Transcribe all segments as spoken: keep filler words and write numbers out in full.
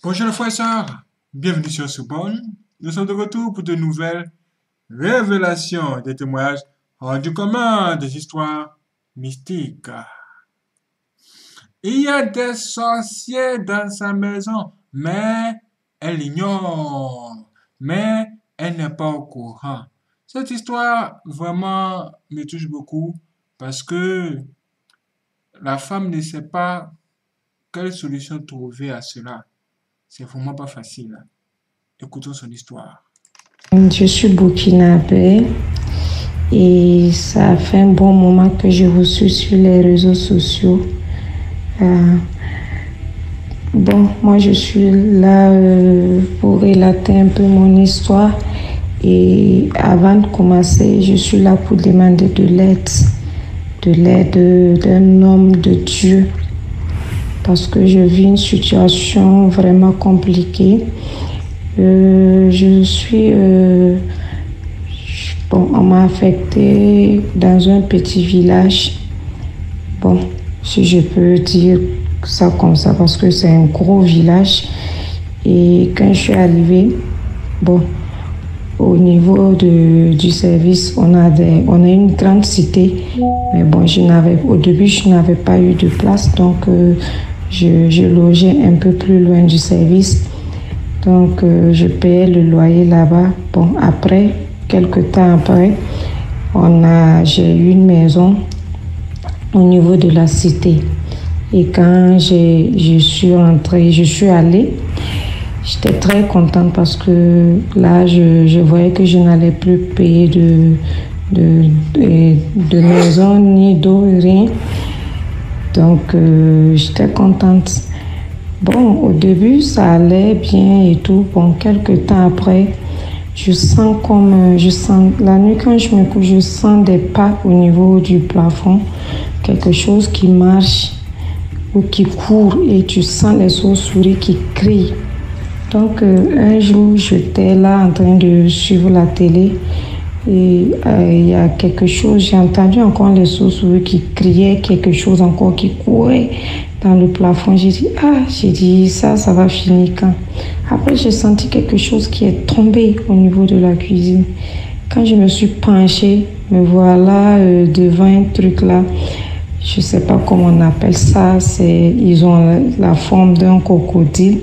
Bonjour les frères et sœurs, bienvenue sur Soubonne. Nous sommes de retour pour de nouvelles révélations des témoignages hors du commun, des histoires mystiques. Il y a des sorciers dans sa maison, mais elle l'ignore, mais elle n'est pas au courant. Cette histoire vraiment me touche beaucoup parce que la femme ne sait pas quelle solution trouver à cela. C'est vraiment pas facile. Écoutons son histoire. Je suis burkinabé et ça fait un bon moment que je vous suis sur les réseaux sociaux. Euh, bon, moi je suis là euh, pour relater un peu mon histoire et avant de commencer, je suis là pour demander de l'aide, de l'aide d'un homme de Dieu parce que je vis une situation vraiment compliquée. Euh, je suis... Euh, bon, on m'a affecté dans un petit village. Bon, si je peux dire ça comme ça, parce que c'est un gros village. Et quand je suis arrivée, bon, au niveau de, du service, on a, des, on a une grande cité. Mais bon, je n'avais, au début, je n'avais pas eu de place. Donc, euh, je, je logeais un peu plus loin du service. Donc, euh, je payais le loyer là-bas. Bon, après, quelques temps après, on a, j'ai eu une maison au niveau de la cité. Et quand j'ai, je suis rentrée, je suis allée, j'étais très contente parce que là, je, je voyais que je n'allais plus payer de, de, de, de maison, ni d'eau, rien. Donc, euh, j'étais contente. Bon, au début, ça allait bien et tout. Bon, quelques temps après, je sens comme, je sens, la nuit quand je me couche, je sens des pas au niveau du plafond. Quelque chose qui marche ou qui court et tu sens les chauves-souris qui crient. Donc, euh, un jour, j'étais là en train de suivre la télé et euh, il y a quelque chose, j'ai entendu encore les chauves-souris qui criaient, quelque chose encore qui courait dans le plafond. J'ai dit, ah, j'ai dit, ça, ça va finir quand? Après, j'ai senti quelque chose qui est tombé au niveau de la cuisine. Quand je me suis penchée, me voilà euh, devant un truc là. Je ne sais pas comment on appelle ça. C'est, ils ont la, la forme d'un crocodile.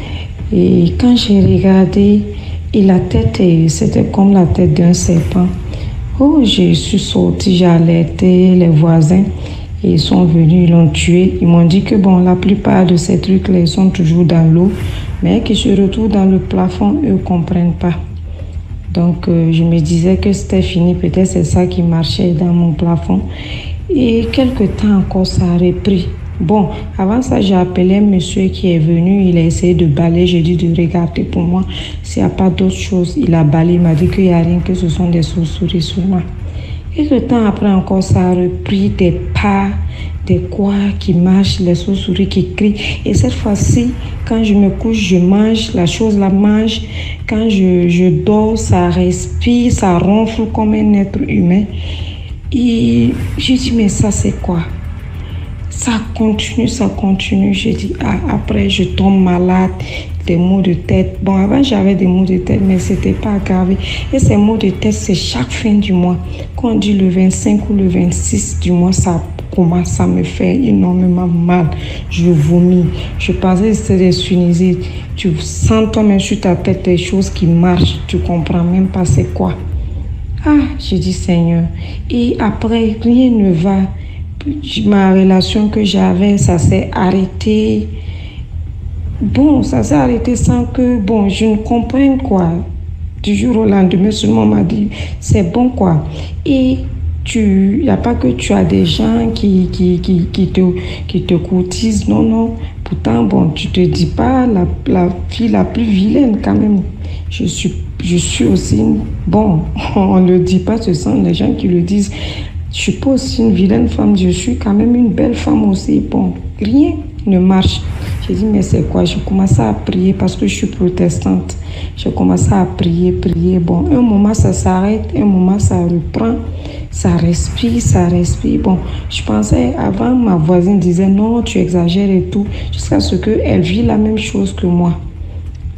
Et quand j'ai regardé, et la tête, c'était comme la tête d'un serpent. Oh, je suis sortie, j'ai alerté les voisins. Et ils sont venus, ils l'ont tué. Ils m'ont dit que bon, la plupart de ces trucs-là, ils sont toujours dans l'eau. Mais qu'ils se retrouvent dans le plafond, eux ne comprennent pas. Donc, euh, je me disais que c'était fini. Peut-être c'est ça qui marchait dans mon plafond. Et quelque temps encore, ça a repris. Bon, avant ça, j'ai appelé un monsieur qui est venu. Il a essayé de balayer. J'ai dit de regarder pour moi s'il n'y a pas d'autre chose. Il a balayé. Il m'a dit qu'il n'y a rien, que ce sont des chauves-souris sur moi. Et le temps après encore, ça a repris des pas, des quoi qui marchent, les chauves-souris qui crient. Et cette fois-ci, quand je me couche, je mange, la chose la mange. Quand je, je dors, ça respire, ça ronfle comme un être humain. Et je dis, mais ça c'est quoi? Ça continue, ça continue. Je dis, ah, après je tombe malade, des maux de tête. Bon, avant j'avais des maux de tête, mais c'était pas aggravé. Et ces maux de tête, c'est chaque fin du mois. Quand on dit le vingt-cinq ou le vingt-six du mois, ça commence à me faire énormément mal. Je vomis. Je pensais que c'était des sinusites. Tu sens toi-même sur ta tête des choses qui marchent. Tu comprends même pas c'est quoi. Ah, je dis Seigneur. Et après, rien ne va. Ma relation que j'avais, ça s'est arrêté. Bon, ça s'est arrêté sans que, bon, je ne comprenne quoi. Du jour au lendemain, seulement on m'a dit, c'est bon quoi. Et tu, il n'y a pas que tu as des gens qui, qui, qui, qui, te, qui te courtisent, non, non. Pourtant, bon, tu te dis pas la, la fille la plus vilaine quand même. Je suis, je suis aussi, une, bon, on ne le dit pas, ce sont les gens qui le disent. Je ne suis pas aussi une vilaine femme, je suis quand même une belle femme aussi. Bon, rien ne marche. J'ai dit, mais c'est quoi? Je commençais à prier parce que je suis protestante. Je commençais à prier, prier. Bon, un moment, ça s'arrête, un moment, ça reprend. Ça respire, ça respire. Bon, je pensais, avant, ma voisine disait, non, tu exagères et tout, jusqu'à ce qu'elle vit la même chose que moi.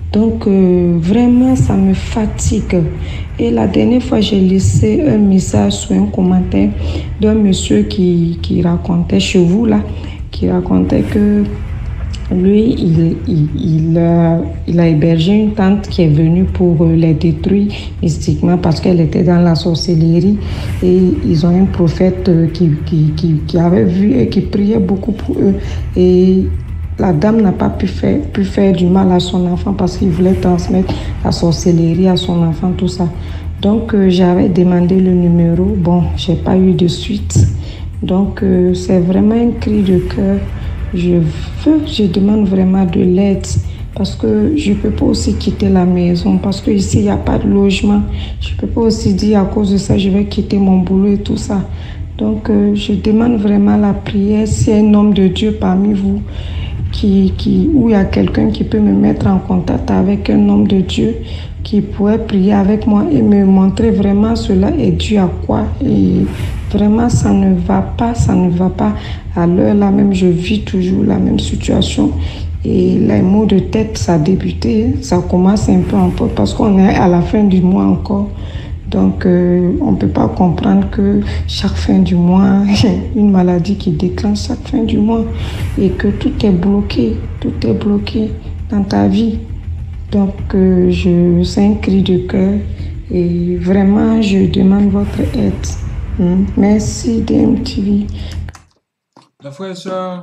Donc, euh, vraiment, ça me fatigue. Et la dernière fois, j'ai laissé un message sur un commentaire d'un monsieur qui, qui racontait chez vous, là, qui racontait que lui, il, il, il, a, il a hébergé une tante qui est venue pour les détruire mystiquement parce qu'elle était dans la sorcellerie. Et ils ont un prophète qui, qui, qui, qui avait vu et qui priait beaucoup pour eux. Et la dame n'a pas pu faire, pu faire du mal à son enfant parce qu'il voulait transmettre la sorcellerie à son enfant, tout ça. Donc, euh, j'avais demandé le numéro. Bon, je n'ai pas eu de suite. Donc, euh, c'est vraiment un cri de cœur. Je veux, je demande vraiment de l'aide parce que je ne peux pas aussi quitter la maison parce qu'ici, il n'y a pas de logement. Je ne peux pas aussi dire à cause de ça, je vais quitter mon boulot et tout ça. Donc, euh, je demande vraiment la prière. S'il y a un homme de Dieu parmi vous, qui, qui, où il y a quelqu'un qui peut me mettre en contact avec un homme de Dieu qui pourrait prier avec moi et me montrer vraiment cela est dû à quoi. Et vraiment, ça ne va pas, ça ne va pas. À l'heure là même, je vis toujours la même situation. Et les maux de tête, ça a débuté, ça commence un peu en peu parce qu'on est à la fin du mois encore. Donc, euh, on ne peut pas comprendre que chaque fin du mois, il y a une maladie qui déclenche chaque fin du mois et que tout est bloqué, tout est bloqué dans ta vie. Donc, euh, je, c'est un cri de cœur et vraiment, je demande votre aide. Mm. Merci, D M T V. La frère et soeur,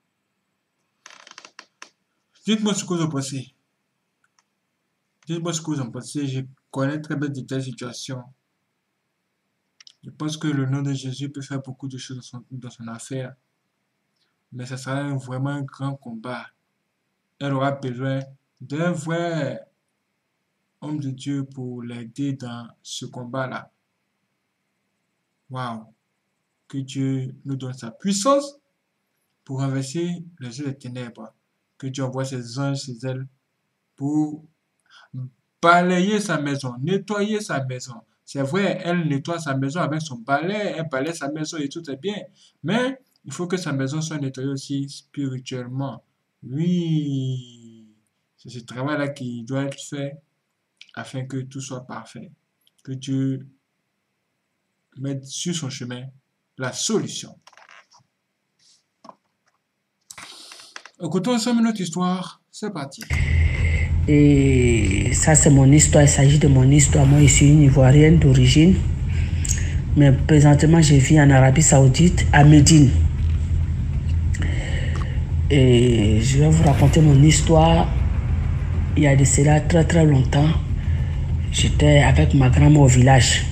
dites-moi ce que vous en pensez. Dites-moi ce que vous en pensez. Je connais très bien de telles situations. Je pense que le nom de Jésus peut faire beaucoup de choses dans son, dans son affaire. Mais ça sera un, vraiment un grand combat. Elle aura besoin d'un vrai homme de Dieu pour l'aider dans ce combat-là. Waouh! Que Dieu nous donne sa puissance pour renverser les yeux des ténèbres. Que Dieu envoie ses anges, ses ailes pour balayer sa maison, nettoyer sa maison. C'est vrai, elle nettoie sa maison avec son balai, elle balaye sa maison et tout est bien. Mais il faut que sa maison soit nettoyée aussi spirituellement. Oui, c'est ce travail-là qui doit être fait afin que tout soit parfait. Que Dieu mette sur son chemin la solution. Écoutons ensemble notre histoire. C'est parti. Et ça, c'est mon histoire. Il s'agit de mon histoire. Moi, je suis une Ivoirienne d'origine. Mais présentement, je vis en Arabie Saoudite, à Médine. Et je vais vous raconter mon histoire. Il y a de cela très très longtemps. J'étais avec ma grand-mère au village.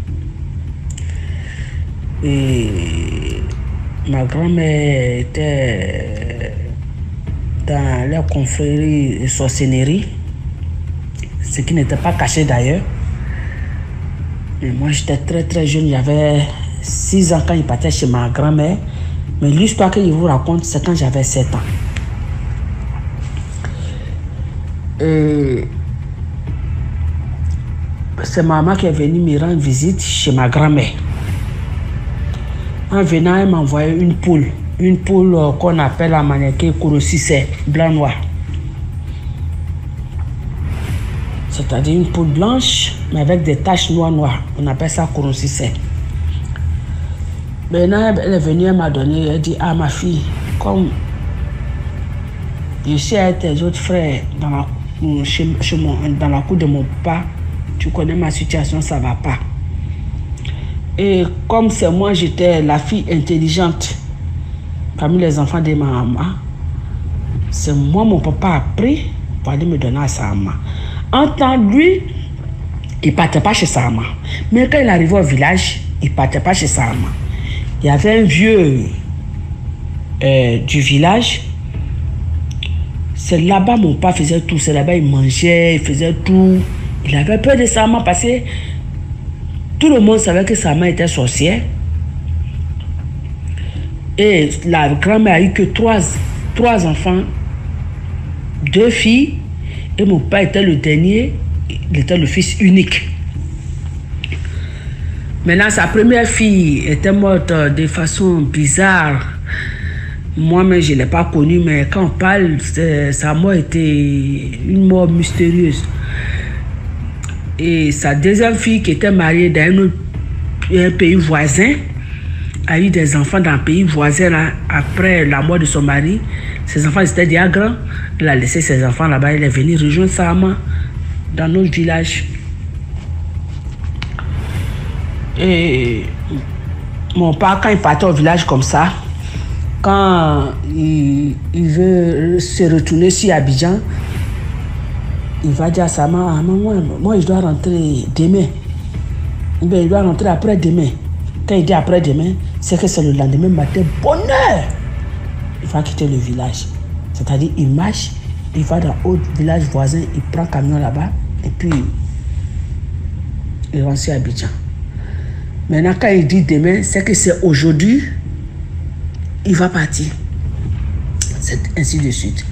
Et ma grand-mère était dans la confrérie de sorcellerie, ce qui n'était pas caché d'ailleurs. Et moi j'étais très très jeune, j'avais six ans quand il partait chez ma grand-mère. Mais l'histoire que je vous raconte, c'est quand j'avais sept ans. Et c'est maman qui est venue me rendre visite chez ma grand-mère. En venant, elle m'a envoyé une poule. Une poule euh, qu'on appelle en mannequin Kurosisé, blanc-noir. C'est-à-dire une poule blanche, mais avec des taches noires-noires. On appelle ça Kurosisé. Maintenant, elle est venue, elle m'a donné, elle dit, ah ma fille, comme je suis avec tes autres frères dans la, chez, chez mon, dans la cour de mon papa, tu connais ma situation, ça va pas. Et comme c'est moi, j'étais la fille intelligente parmi les enfants de ma maman, c'est moi, mon papa a pris pour aller me donner à sa maman. En temps, lui, il ne partait pas chez sa maman. Mais quand il arrivait au village, il ne partait pas chez sa maman. Il y avait un vieux euh, du village. C'est là-bas mon papa faisait tout. C'est là-bas il mangeait, il faisait tout. Il avait peur de sa maman parce que tout le monde savait que sa maman était sorcière. Et la grand-mère a eu que trois, trois enfants, deux filles, et mon père était le dernier, il était le fils unique. Maintenant, sa première fille était morte de façon bizarre. Moi-même, je ne l'ai pas connu, mais quand on parle, sa mort était une mort mystérieuse. Et sa deuxième fille, qui était mariée dans un, autre, un pays voisin, a eu des enfants dans un pays voisin là, après la mort de son mari. Ses enfants étaient déjà grands. Elle a laissé ses enfants là-bas. Elle est venue rejoindre sa maman dans notre village. Et mon père, quand il partait au village comme ça, quand il, il veut se retourner sur Abidjan, il va dire à sa maman, ah, maman, moi je dois rentrer demain. Ben, il doit rentrer après-demain. Quand il dit après-demain, c'est que c'est le lendemain matin, bonheur. Il va quitter le village. C'est-à-dire, il marche, il va dans l'autre village voisin, il prend un camion là-bas, et puis il rentre sur Abidjan. Maintenant, quand il dit demain, c'est que c'est aujourd'hui, il va partir. C'est ainsi de suite.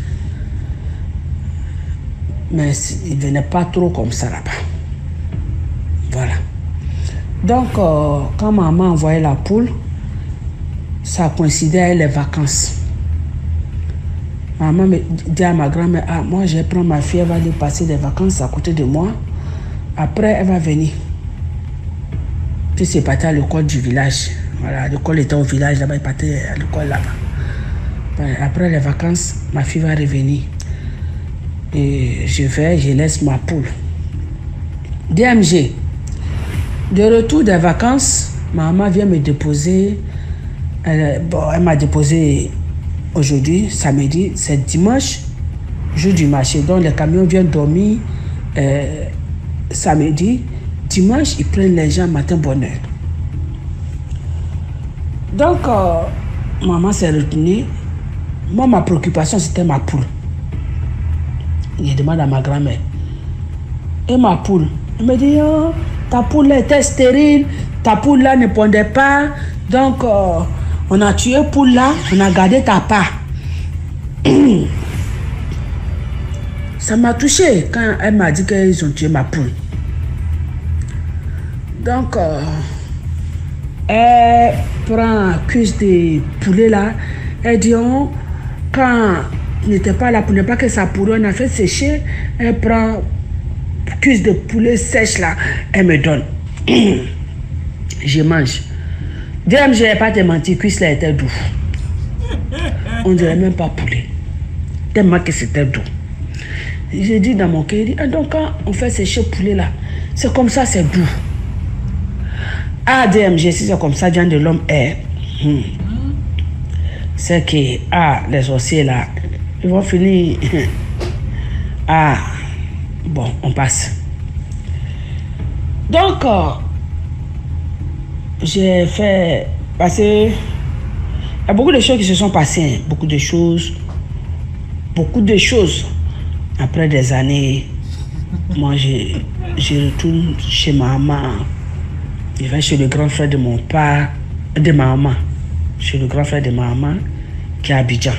Mais il ne venait pas trop comme ça là-bas. Voilà. Donc, euh, quand maman envoyait la poule, ça coïncidait avec les vacances. Maman me dit à ma grand-mère, ah, moi je vais prendre ma fille, elle va aller passer des vacances à côté de moi. Après, elle va venir. Puis c'est parti à l'école du village. Voilà, l'école était au village, là-bas, il partait à l'école là-bas. Après les vacances, ma fille va revenir. Et je vais, je laisse ma poule. D M G. De retour des vacances, ma maman vient me déposer. Elle, bon, elle m'a déposé aujourd'hui, samedi, c'est dimanche, jour du marché. Donc les camions viennent dormir euh, samedi. Dimanche, ils prennent les gens matin bonne heure. Donc, euh, maman s'est retenue. Moi, ma préoccupation, c'était ma poule. Je demande à ma grand-mère. Et ma poule? Elle me dit, oh, ta poule là était stérile, ta poule là ne pondait pas. Donc, euh, on a tué poule là, on a gardé ta part. Ça m'a touché quand elle m'a dit qu'ils ont tué ma poule. Donc, euh, elle prend cuisse de poulet là. Elle dit, oh, quand il n'était pas là pour ne pas que ça pourrait, on a fait sécher. Elle prend cuisse de poulet sèche là. Elle me donne. Je mange. D M, je n'ai pas te menti, cuisse là était doux. On ne dirait même pas poulet. Tellement que c'était doux. J'ai dit dans mon cœur, ah, donc quand on fait sécher poulet là, c'est comme ça, c'est doux. Ah, D M G, si c'est comme ça, Jean de l'homme est. Hmm. C'est que, ah, les sorciers là, ils vont finir. Ah, bon, on passe. Donc, euh, j'ai fait passer. Il y a beaucoup de choses qui se sont passées. Hein, beaucoup de choses. Beaucoup de choses. Après des années, moi, je, je retourne chez ma maman. Je vais chez le grand frère de mon père, de ma maman. Chez le grand frère de ma maman, qui est à Abidjan.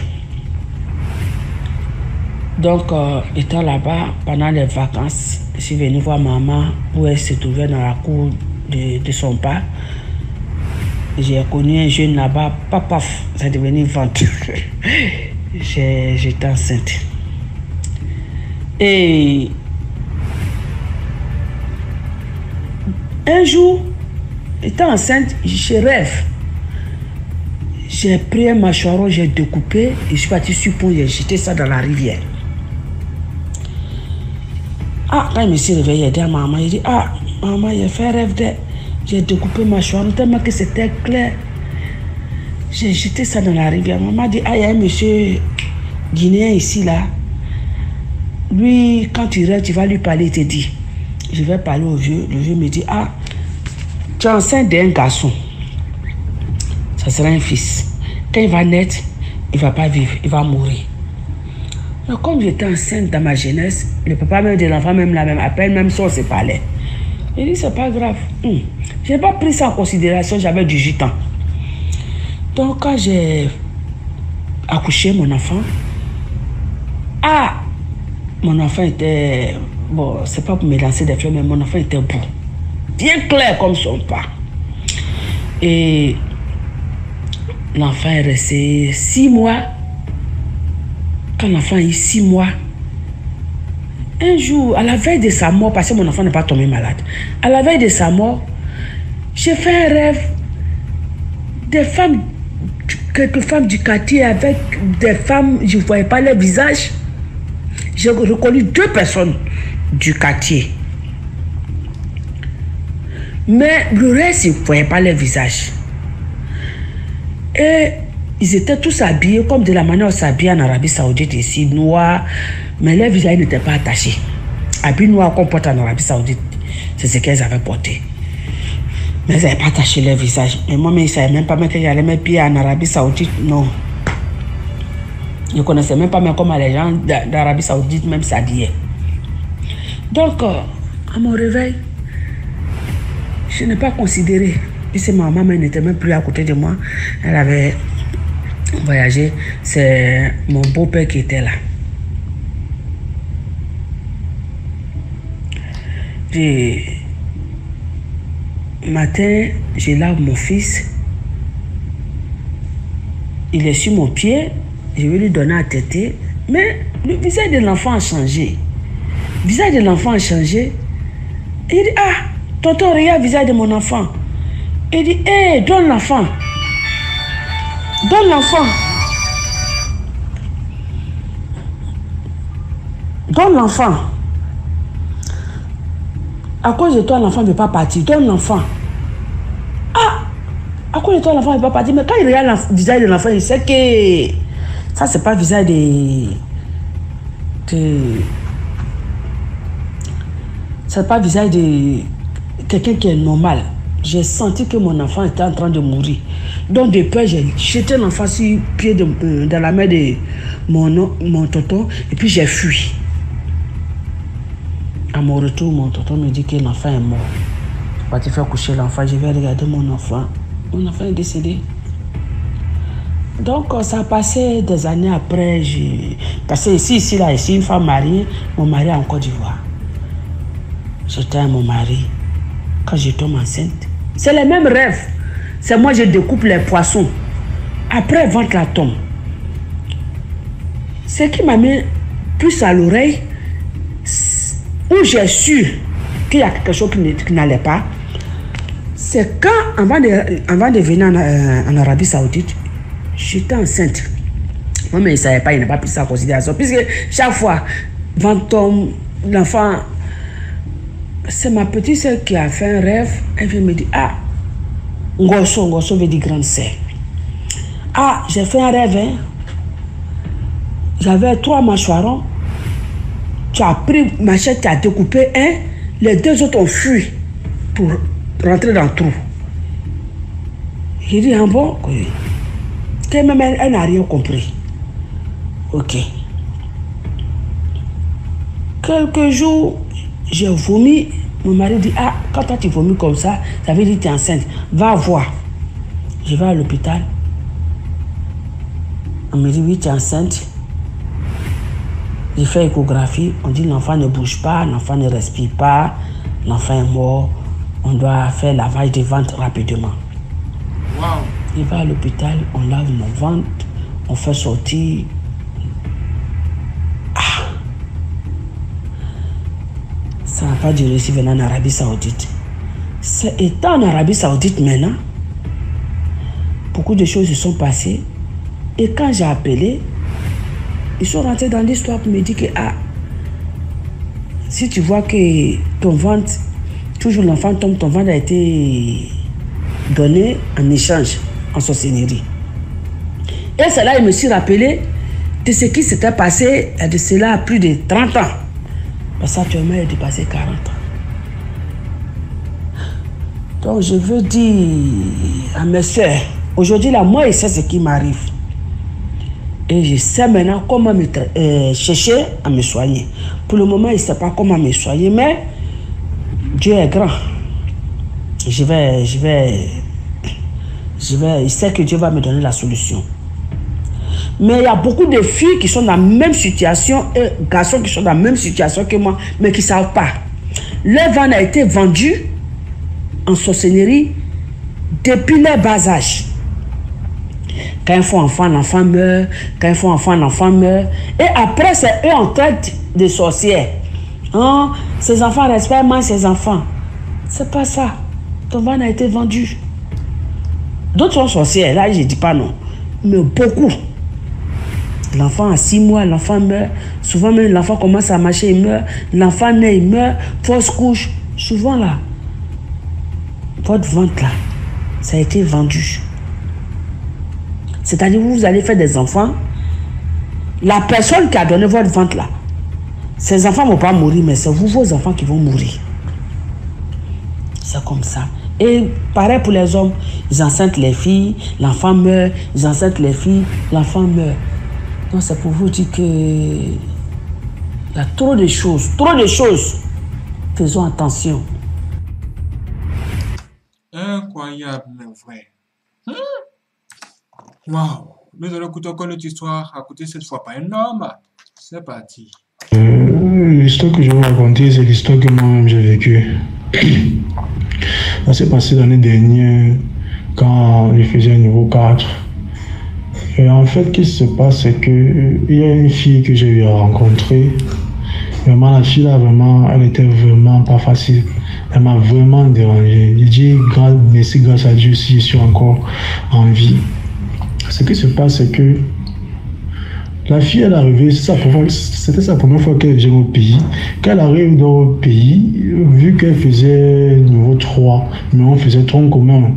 Donc, euh, étant là-bas, pendant les vacances, je suis venu voir maman où elle se trouvait dans la cour de, de son père. J'ai connu un jeune là-bas, papa, ça est devenu ventre. J'étais enceinte. Et un jour, étant enceinte, je rêve. J'ai pris un mâchoiron, j'ai découpé et je suis parti sur le pont, j'ai jeté ça dans la rivière. Ah, quand je me suis réveillé, j'ai dit à maman, il dit, ah, maman, j'ai fait rêve de... J'ai découpé ma mâchoiron tellement que c'était clair. J'ai jeté ça dans la rivière. Maman dit, ah, il y a un monsieur guinéen ici, là. Lui, quand tu rêves, tu vas lui parler, il te dit. Je vais parler au vieux. Le vieux me dit, ah, tu es enceinte d'un garçon. Ça sera un fils. Quand il va naître, il ne va pas vivre, il va mourir. Mais comme j'étais enceinte dans ma jeunesse, le papa même de l'enfant, même la même appel, même si on se parlait. Il dit, c'est pas grave. Hum. Je n'ai pas pris ça en considération, j'avais dix-huit ans. Donc, quand j'ai accouché mon enfant, ah, mon enfant était, bon, c'est pas pour me lancer des fleurs, mais mon enfant était beau. Bien clair comme son pas. Et l'enfant est resté six mois. Quand l'enfant a eu six mois, un jour, à la veille de sa mort, parce que mon enfant n'est pas tombé malade, à la veille de sa mort, j'ai fait un rêve des femmes, quelques femmes du quartier avec des femmes, je ne voyais pas leur visage. J'ai reconnu deux personnes du quartier. Mais le reste, je ne voyais pas leur visage. Et ils étaient tous habillés comme de la manière où on s'habille en Arabie Saoudite ici, noirs, mais leur visage n'était pas attaché. Habits noirs qu'on porte en Arabie Saoudite, c'est ce qu'elles avaient porté. Mais elles n'avaient pas attaché leur visage. Et moi, je ne savais même pas que j'allais mes pieds en Arabie Saoudite, non. Je ne connaissais même pas même comment les gens d'Arabie Saoudite même s'habillaient. Donc, euh, à mon réveil, je n'ai pas considéré. Puisque ma maman n'était même plus à côté de moi. Elle avait voyagé. C'est mon beau-père qui était là. Et matin, je lave mon fils. Il est sur mon pied. Je vais lui donner à téter. Mais le visage de l'enfant a changé. Le visage de l'enfant a changé. Il dit, ah, tonton, regarde le visage de mon enfant. Il dit, hé, hey, donne l'enfant. Donne l'enfant. Donne l'enfant. À cause de toi, l'enfant ne veut pas partir. Donne l'enfant. Ah, à cause de toi, l'enfant ne veut pas partir. Mais quand il regarde le visage de l'enfant, il sait que ça, c'est pas le visage de... de... c'est pas le visage de quelqu'un qui est normal. J'ai senti que mon enfant était en train de mourir. Donc, de peur, j'ai jeté l'enfant sur le pied de, euh, dans la main de mon, mon tonton et puis j'ai fui. À mon retour, mon tonton me dit que l'enfant est mort. Je vais parti faire coucher l'enfant. Je vais regarder mon enfant. Mon enfant est décédé. Donc, ça a passé des années après. Parce que ici, ici, là, ici, une femme mariée, mon mari est en Côte d'Ivoire. J'étais à mon mari. Quand je tombe enceinte, c'est les mêmes rêves. C'est moi, je découpe les poissons. Après, ventre la tombe. Ce qui m'a mis plus à l'oreille, où j'ai su qu'il y a quelque chose qui n'allait pas, c'est quand, avant de, avant de venir en, euh, en Arabie Saoudite, j'étais enceinte. Moi, mais il ne savait pas, il n'a pas pris ça en considération. Puisque chaque fois, ventre tombe, l'enfant... C'est ma petite soeur qui a fait un rêve. Elle vient me dire, ah, Ngosso, Ngosso veut dire grande sœur. Ah, j'ai fait un rêve, hein. J'avais trois mâchoirons. Tu as pris machette, tu as découpé un. Les deux autres ont fui pour rentrer dans le trou. J'ai dit, ah bon? Oui. Que même elle, elle n'a rien compris. Ok. Quelques jours, j'ai vomi. Mon mari dit, ah, quand toi tu vomis comme ça, ça veut dire que tu es enceinte. Va voir. Je vais à l'hôpital. On me dit, oui, tu es enceinte. J'ai fait échographie. On dit, l'enfant ne bouge pas, l'enfant ne respire pas, l'enfant est mort. On doit faire lavage de ventre rapidement. Wow. Je vais à l'hôpital, on lave mon ventre, on fait sortir. Ça n'a pas duré si venant en Arabie Saoudite. C'est étant en Arabie Saoudite maintenant, beaucoup de choses se sont passées. Et quand j'ai appelé, ils sont rentrés dans l'histoire pour me dire que ah, si tu vois que ton ventre, toujours l'enfant tombe, ton ventre a été donné en échange, en sorcellerie. Et c'est là, je me suis rappelé de ce qui s'était passé de cela plus de trente ans. Parce qu'actuellement, il a dépassé quarante ans. Donc, je veux dire à mes soeurs, aujourd'hui, là, moi, je sais ce qui m'arrive. Et je sais maintenant comment me euh, chercher à me soigner. Pour le moment, je ne sais pas comment me soigner, mais Dieu est grand. Je vais, je vais, je vais, je sais que Dieu va me donner la solution. Mais il y a beaucoup de filles qui sont dans la même situation et garçons qui sont dans la même situation que moi, mais qui ne savent pas. Leur ventre a été vendu en sorcellerie depuis leur bas âge. Quand ils font enfant, l'enfant meurt. Quand ils font enfant, l'enfant meurt. Et après, c'est eux en traite de sorcières. Hein? Ces enfants respectent moins ces enfants. C'est pas ça. Ton van a été vendu. D'autres sont sorcières. Là, je ne dis pas non. Mais beaucoup. L'enfant a six mois, l'enfant meurt. Souvent même, l'enfant commence à marcher, il meurt. L'enfant naît, il meurt. Fausse couche. Souvent là, votre vente là, ça a été vendu. C'est-à-dire que vous allez faire des enfants. La personne qui a donné votre vente là, ces enfants ne vont pas mourir, mais c'est vous, vos enfants, qui vont mourir. C'est comme ça. Et pareil pour les hommes. Ils enceintent les filles, l'enfant meurt. Ils enceintent les filles, l'enfant meurt. Donc c'est pour vous dire que il y a trop de choses, trop de choses. Faisons attention. Incroyable, mais vrai. Hmm? Waouh! Nous allons écouter encore notre histoire, racontée cette fois par un homme. C'est parti. Euh, l'histoire que je vais vous raconter, c'est l'histoire que moi-même j'ai vécue. Ça s'est passé l'année dernière quand je faisais un niveau quatre. Et en fait, ce qui se passe, c'est qu'il y a une fille que j'ai eu à rencontrer. Vraiment, la fille là, vraiment, elle était vraiment pas facile. Elle m'a vraiment dérangé. Je dis merci, grâce à Dieu, si je suis encore en vie. Ce qui se passe, c'est que la fille, elle est arrivée, c'était sa première fois qu'elle vient au pays. Quand elle arrive dans le pays, vu qu'elle faisait niveau trois, mais on faisait tronc commun.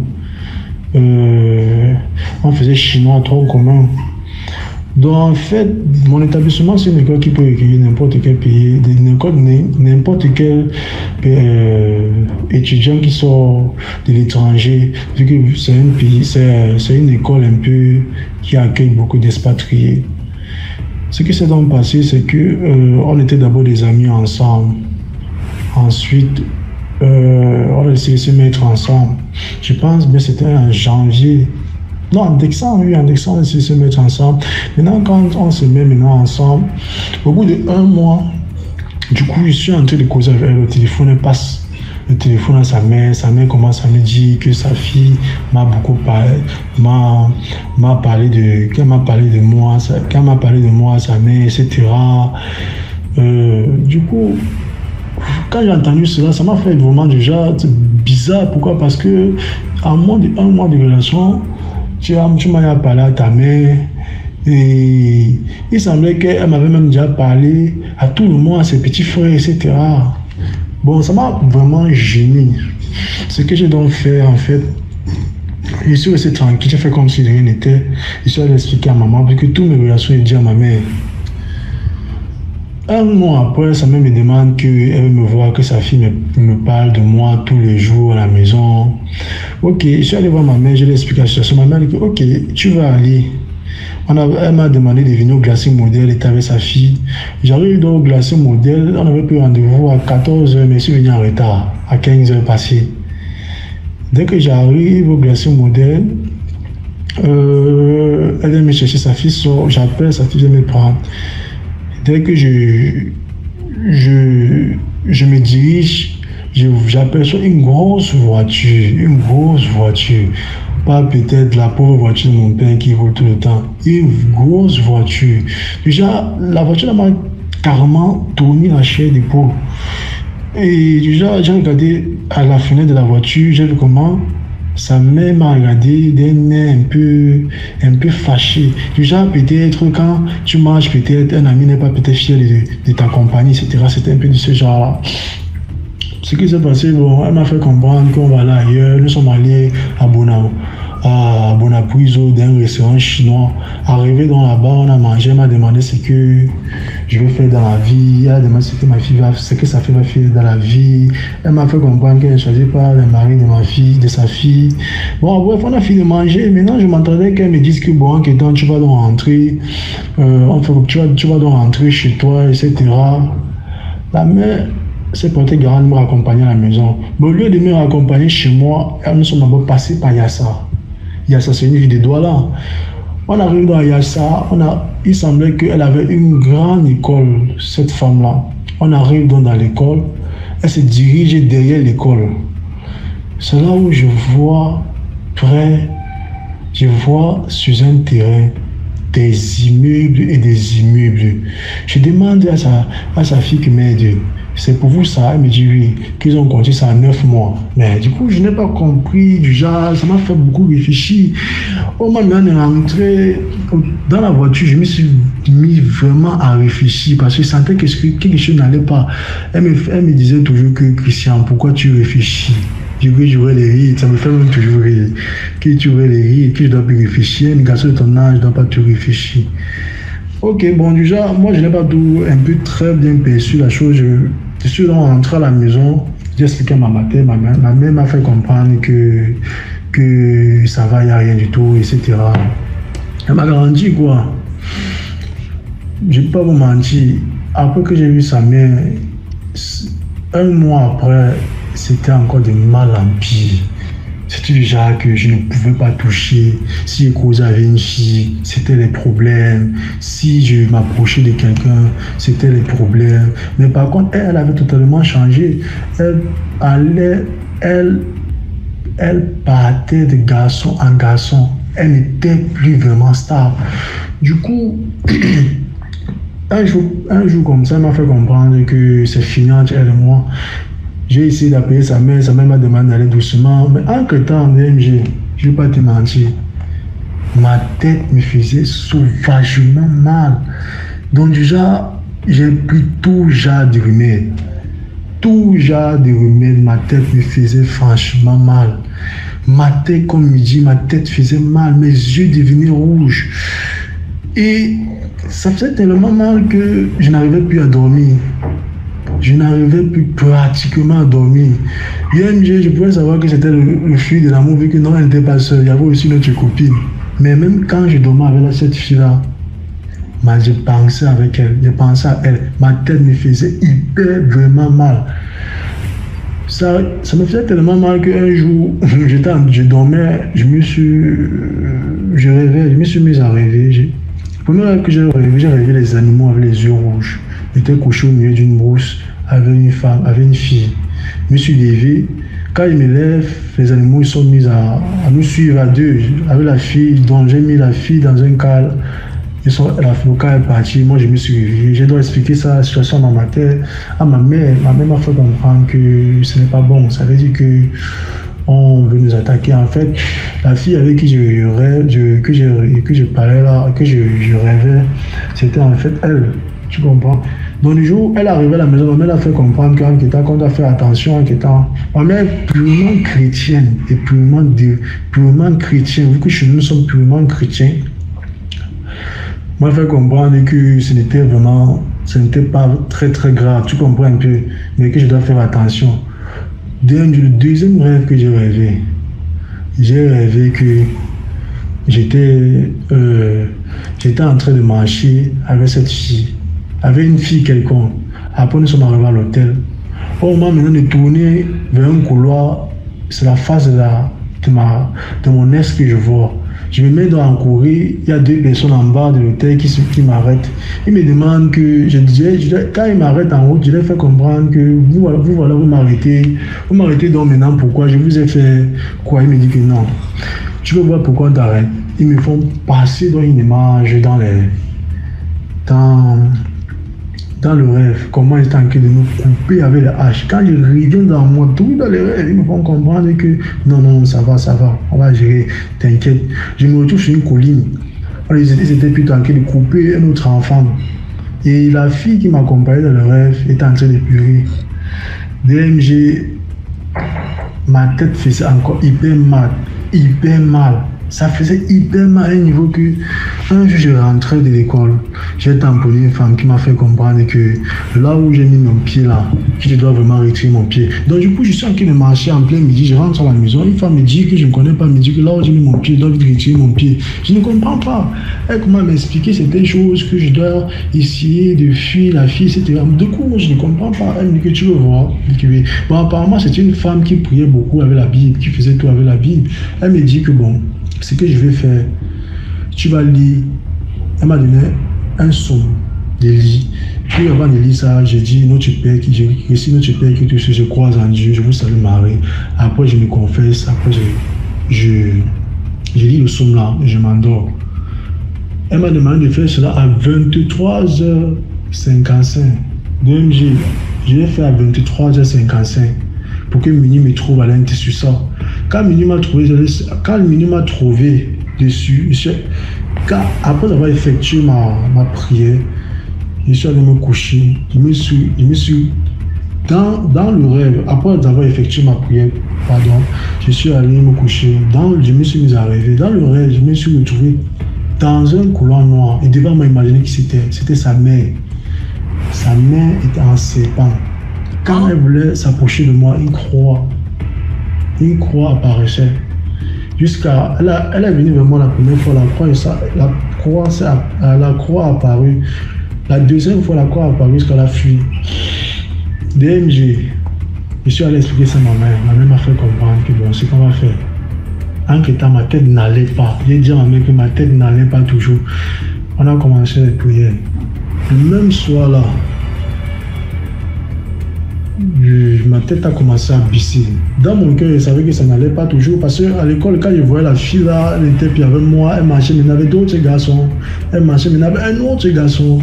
Euh, on faisait chinois tronc commun. Donc en fait, mon établissement, c'est une école qui peut accueillir n'importe quel pays, n'importe quel euh, étudiant qui sort de l'étranger, vu que c'est un pays, c'est une école un peu qui accueille beaucoup d'expatriés. Ce qui s'est donc passé, c'est que euh, on était d'abord des amis ensemble. Ensuite, euh, on a essayé de se mettre ensemble. Je pense que c'était en janvier. Non, en décembre, oui, en décembre, on a essayé de se mettre ensemble. Maintenant, quand on se met maintenant ensemble, au bout d'un mois, du coup, je suis en train de causer avec elle, le téléphone, elle passe le téléphone à sa mère. Sa mère commence à me dire que sa fille m'a beaucoup parlé, m'a, m'a parlé de, qu'elle m'a parlé de moi, qu'elle m'a parlé de moi à sa mère, et cetera. Euh, du coup, quand j'ai entendu cela, ça m'a fait vraiment déjà bizarre. Pourquoi? Parce que à moins de un mois de relation, tu, as, tu m'as parlé à ta mère. Et il semblait qu'elle m'avait même déjà parlé à tout le monde, à ses petits frères, et cetera. Bon, ça m'a vraiment gêné. Ce que j'ai donc fait, en fait, je suis resté tranquille, j'ai fait comme si rien n'était. Je suis allé expliquer à maman, parce que toutes mes relations, j'ai dit à ma mère. Un mois après, sa mère me demande qu'elle veut me voir, que sa fille me, me parle de moi tous les jours à la maison. Ok, je suis allé voir ma mère, je lui ai expliqué la situation. Ma mère dit que, ok, tu vas aller. On a, elle m'a demandé de venir au glacier modèle, elle était avec sa fille. J'arrive dans le glacier modèle, on avait pris rendez-vous à quatorze heures, mais je suis venu en retard, à quinze heures passées. Dès que j'arrive au glacier modèle, euh, elle vient me chercher, sa fille sort, j'appelle, sa fille vient me prendre. Dès que je, je, je me dirige, j'aperçois une grosse voiture, une grosse voiture. Pas peut-être la pauvre voiture de mon père qui vole tout le temps. Une grosse voiture. Déjà, la voiture m'a carrément tourné la chair d'épaule. Et déjà, j'ai regardé à la fenêtre de la voiture, j'ai vu comment sa mère m'a regardé d'un air un peu, un peu fâché. Déjà, peut-être quand tu marches, peut-être un ami n'est pas peut-être fier de, de ta compagnie, et cetera. C'était un peu de ce genre-là. Ce qui s'est passé, bon, elle m'a fait comprendre qu'on va là ailleurs. Nous sommes allés à Bonao, à Bonapuiso, dans un restaurant chinois. Arrivé dans là-bas, on a mangé. Elle m'a demandé ce que je veux faire dans la vie. Elle a demandé ce que ma fille va, ce que sa fille va faire dans la vie. Elle m'a fait comprendre qu'elle ne choisit pas le mari de ma fille, de sa fille. Bon, bref, on a fini de manger. Maintenant, je m'entendais qu'elle me dise que bon, que donc, tu vas donc rentrer, euh, on fait, tu vas, tu vas donc rentrer chez toi, et cetera. La mère s'est portée garant de me raccompagner à la maison. Mais au lieu de me raccompagner chez moi, nous sommes d'abord passés par Yassa. Yassa, c'est une ville de Douala. On arrive dans Yassa, on a, il semblait qu'elle avait une grande école, cette femme-là. On arrive donc dans l'école, elle se dirige derrière l'école. C'est là où je vois près je vois sur un terrain des immeubles et des immeubles. Je demande à sa, à sa fille qui m'aide, c'est pour vous ça? Elle me dit oui, qu'ils ont compté ça en neuf mois. Mais du coup, je n'ai pas compris, du genre, ça m'a fait beaucoup réfléchir. Au moment où on est rentré dans la voiture, je me suis mis vraiment à réfléchir parce que je sentais que quelque chose n'allait pas. Elle me, elle me disait toujours que Christian, pourquoi tu réfléchis? Je veux jouer les rires, ça me fait même toujours rire. Que tu veux les rires, que je dois plus réfléchir. Un garçon de ton âge ne doit pas te réfléchir. Ok, bon, déjà, moi je n'ai pas tout un peu très bien perçu la chose. Je, je suis donc rentré à la maison, j'ai expliqué à ma mère, ma mère, ma mère m'a fait comprendre que, que ça va, il n'y a rien du tout, et cetera. Elle m'a garanti quoi. Je ne vais pas vous mentir. Après que j'ai vu sa mère, un mois après, c'était encore de mal en pire. C'était déjà que je ne pouvais pas toucher. Si je causais avec une fille, c'était les problèmes. Si je m'approchais de quelqu'un, c'était les problèmes. Mais par contre, elle, elle avait totalement changé. Elle allait, elle, elle partait de garçon en garçon. Elle n'était plus vraiment stable. Du coup, un jour, un jour comme ça, elle m'a fait comprendre que c'est fini entre elle et moi. J'ai essayé d'appeler sa mère, sa mère m'a demandé d'aller doucement. Mais entre-temps, je ne vais pas te mentir, ma tête me faisait sauvagement mal. Donc déjà, j'ai pris tout genre de remèdes. Tout genre de remèdes, ma tête me faisait franchement mal. Ma tête, comme midi, ma tête faisait mal, mes yeux devenaient rouges. Et ça faisait tellement mal que je n'arrivais plus à dormir. Je n'arrivais plus pratiquement à dormir. I M G, je pouvais savoir que c'était le, le fruit de l'amour, vu que non, elle n'était pas seule. Il y avait aussi notre copine. Mais même quand je dormais avec cette fille-là, je pensais avec elle, je pensais à elle. Ma tête me faisait hyper vraiment mal. Ça, ça me faisait tellement mal qu'un jour, j'étais, je dormais, je me suis, je rêvais, je me suis mis à rêver. Je, la première fois que j'ai rêvé, j'ai rêvé les animaux avec les yeux rouges. J'étais couché au milieu d'une brousse avec une femme, avec une fille. Je me suis levé. Quand il me lève, les animaux ils sont mis à, à nous suivre à deux. Avec la fille, donc j'ai mis la fille dans un cal. Ils sont, la, le cal est parti. Moi, je me suis réveillé. Je dois expliquer ça, la situation dans ma tête à ma mère. Ma mère m'a fait comprendre que ce n'est pas bon. Ça veut dire que on veut nous attaquer. En fait, la fille avec qui je rêve, je, que, je, que je parlais là, que je, je rêvais, c'était en fait elle. Tu comprends? Donc, le jour où elle arrivait à la maison, ma mère a fait comprendre qu'en étant, qu'on doit faire attention, en étant. Ma mère est purement chrétienne et purement, purement chrétienne. Vu que chez nous, nous sommes purement chrétiens, moi, elle fait comprendre que ce n'était vraiment, ce n'était pas très très grave. Tu comprends un peu, mais que je dois faire attention. Le deuxième rêve que j'ai rêvé, j'ai rêvé que j'étais, euh, j'étais en train de marcher avec cette fille. Avec une fille quelconque. Après, nous sommes arrivés à l'hôtel. Au moment maintenant de tourner vers un couloir, c'est la face de, la, de, ma, de mon ex que je vois. Je me mets dans courir, il y a deux personnes en bas de l'hôtel qui, qui m'arrêtent. Ils me demandent que, je disais, je, quand ils m'arrêtent en route, je leur fais comprendre que vous voilà, vous, voilà, vous m'arrêtez. Vous m'arrêtez donc maintenant, pourquoi? Je vous ai fait quoi? Ils me disent que non. Tu veux voir pourquoi on t'arrête? Ils me font passer dans une image dans les... Dans... dans le rêve, comment ils étaient en train de nous couper avec les haches. Quand je reviens dans moi, tout dans les rêves, ils me font comprendre que non, non, ça va, ça va, on va gérer, t'inquiète. Je me retrouve sur une colline. Alors, ils, étaient, ils étaient plutôt en train de couper un autre enfant. Et la fille qui m'accompagnait dans le rêve était en train de pleurer. D M G, ma tête faisait encore hyper mal, hyper mal. Ça faisait hyper mal à un niveau que un jour je rentrais de l'école, j'ai tamponné une femme qui m'a fait comprendre que là où j'ai mis mon pied là, je dois vraiment retirer mon pied. Donc du coup je suis en train de marcher en plein midi, je rentre à la maison, une femme me dit que je ne connais pas, me dit que là où j'ai mis mon pied, je dois retirer mon pied. Je ne comprends pas. Elle commence à m'expliquer certaines choses que je dois essayer de fuir la fille, et cetera. Du coup je ne comprends pas. Elle me dit que tu veux voir. Bon apparemment c'était une femme qui priait beaucoup avec la Bible, qui faisait tout avec la Bible. Elle me dit que bon, ce que je vais faire, tu vas lire. Elle m'a donné un son de lire. Puis avant de lire ça, j'ai dit notre Père qui j'ai récit notre Père qui je crois en Dieu, je vous salue Marie. Après je me confesse, après je, je, J'ai dit le somme là, je m'endors. Elle m'a demandé de faire cela à vingt-trois heures cinquante-cinq. D M G, je l'ai fait à vingt-trois heures cinquante-cinq pour que Mini me trouve à l'intérieur sur ça. Quand Mini m'a trouvé, quand Mini m'a trouvé dessus, quand, après avoir effectué ma, ma prière, je suis allé me coucher. Je me suis, je me suis dans, dans le rêve, après avoir effectué ma prière, pardon, je suis allé me coucher. Dans, je me suis mis à rêver. Dans le rêve, je me suis retrouvé dans un couloir noir. Et devant moi, imaginez qui c'était. C'était sa mère. Sa mère était en serpent. Quand elle voulait s'approcher de moi, une croix, une croix apparaissait. Jusqu'à, elle, a, elle est venue vers moi la première fois, la croix, ça, la croix, ça, la croix a apparu. La deuxième fois, la croix a apparu jusqu'à la fui. D M G, je suis allé expliquer ça à ma mère. Ma mère m'a fait comprendre que bon, ce qu'on va faire. En quittant, ma tête n'allait pas. J'ai dit à ma mère que ma tête n'allait pas toujours. On a commencé les prières. Le même soir là, je, ma tête a commencé à bisser. Dans mon cœur, je savais que ça n'allait pas toujours parce qu'à l'école, quand je voyais la fille là, elle était puis avec moi, elle marchait, mais il y avait d'autres garçons. Elle marchait, mais il y avait un autre garçon.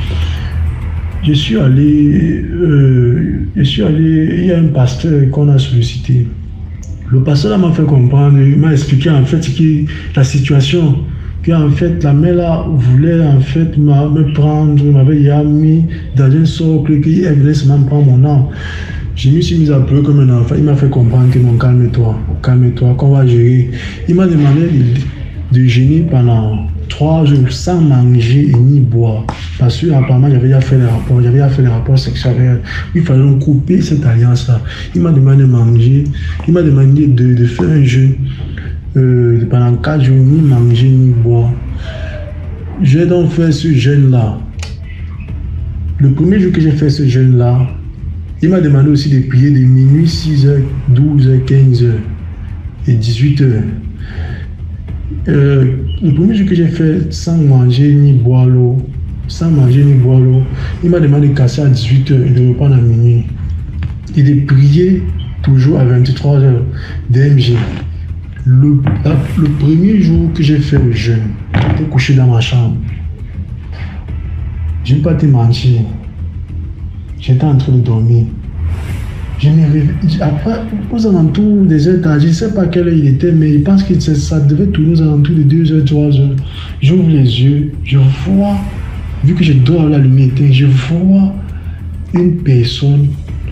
Je suis allé, euh, je suis allé, il y a un pasteur qu'on a sollicité. Le pasteur là m'a fait comprendre, il m'a expliqué en fait que la situation, que en fait la mère là voulait en fait me prendre, m'avait mis dans un socle, qu'elle voulait seulement prendre mon âme. Je me suis mis à pleurer comme un enfant. Il m'a fait comprendre que non, calme-toi, calme-toi, qu'on va gérer. Il m'a demandé de, de jeûner pendant trois jours sans manger et ni boire. Parce que apparemment j'avais déjà fait les rapports, j'avais déjà fait les rapports sexuels. Il fallait couper cette alliance-là. Il m'a demandé de manger, il m'a demandé de, de faire un jeûne euh, pendant quatre jours, ni manger ni boire. J'ai donc fait ce jeûne-là. Le premier jour que j'ai fait ce jeûne-là, il m'a demandé aussi de prier de minuit, six heures, douze heures, quinze heures et dix-huit heures. Euh, le premier jour que j'ai fait sans manger ni boire l'eau, sans manger ni boire l'eau, il m'a demandé de casser à dix-huit heures et de reprendre à minuit. Et de prier toujours à vingt-trois heures. D M G. Le, la, le premier jour que j'ai fait le jeûne, j'étais couché dans ma chambre. Je ne vais pas te mentir. J'étais en train de dormir. Je me réveille. Après, aux alentours des heures, je ne sais pas quelle heure il était, mais je pense que ça devait tourner aux alentours de deux heures, trois heures. J'ouvre les yeux, je vois, vu que je dors à la lumière éteinte, je vois une personne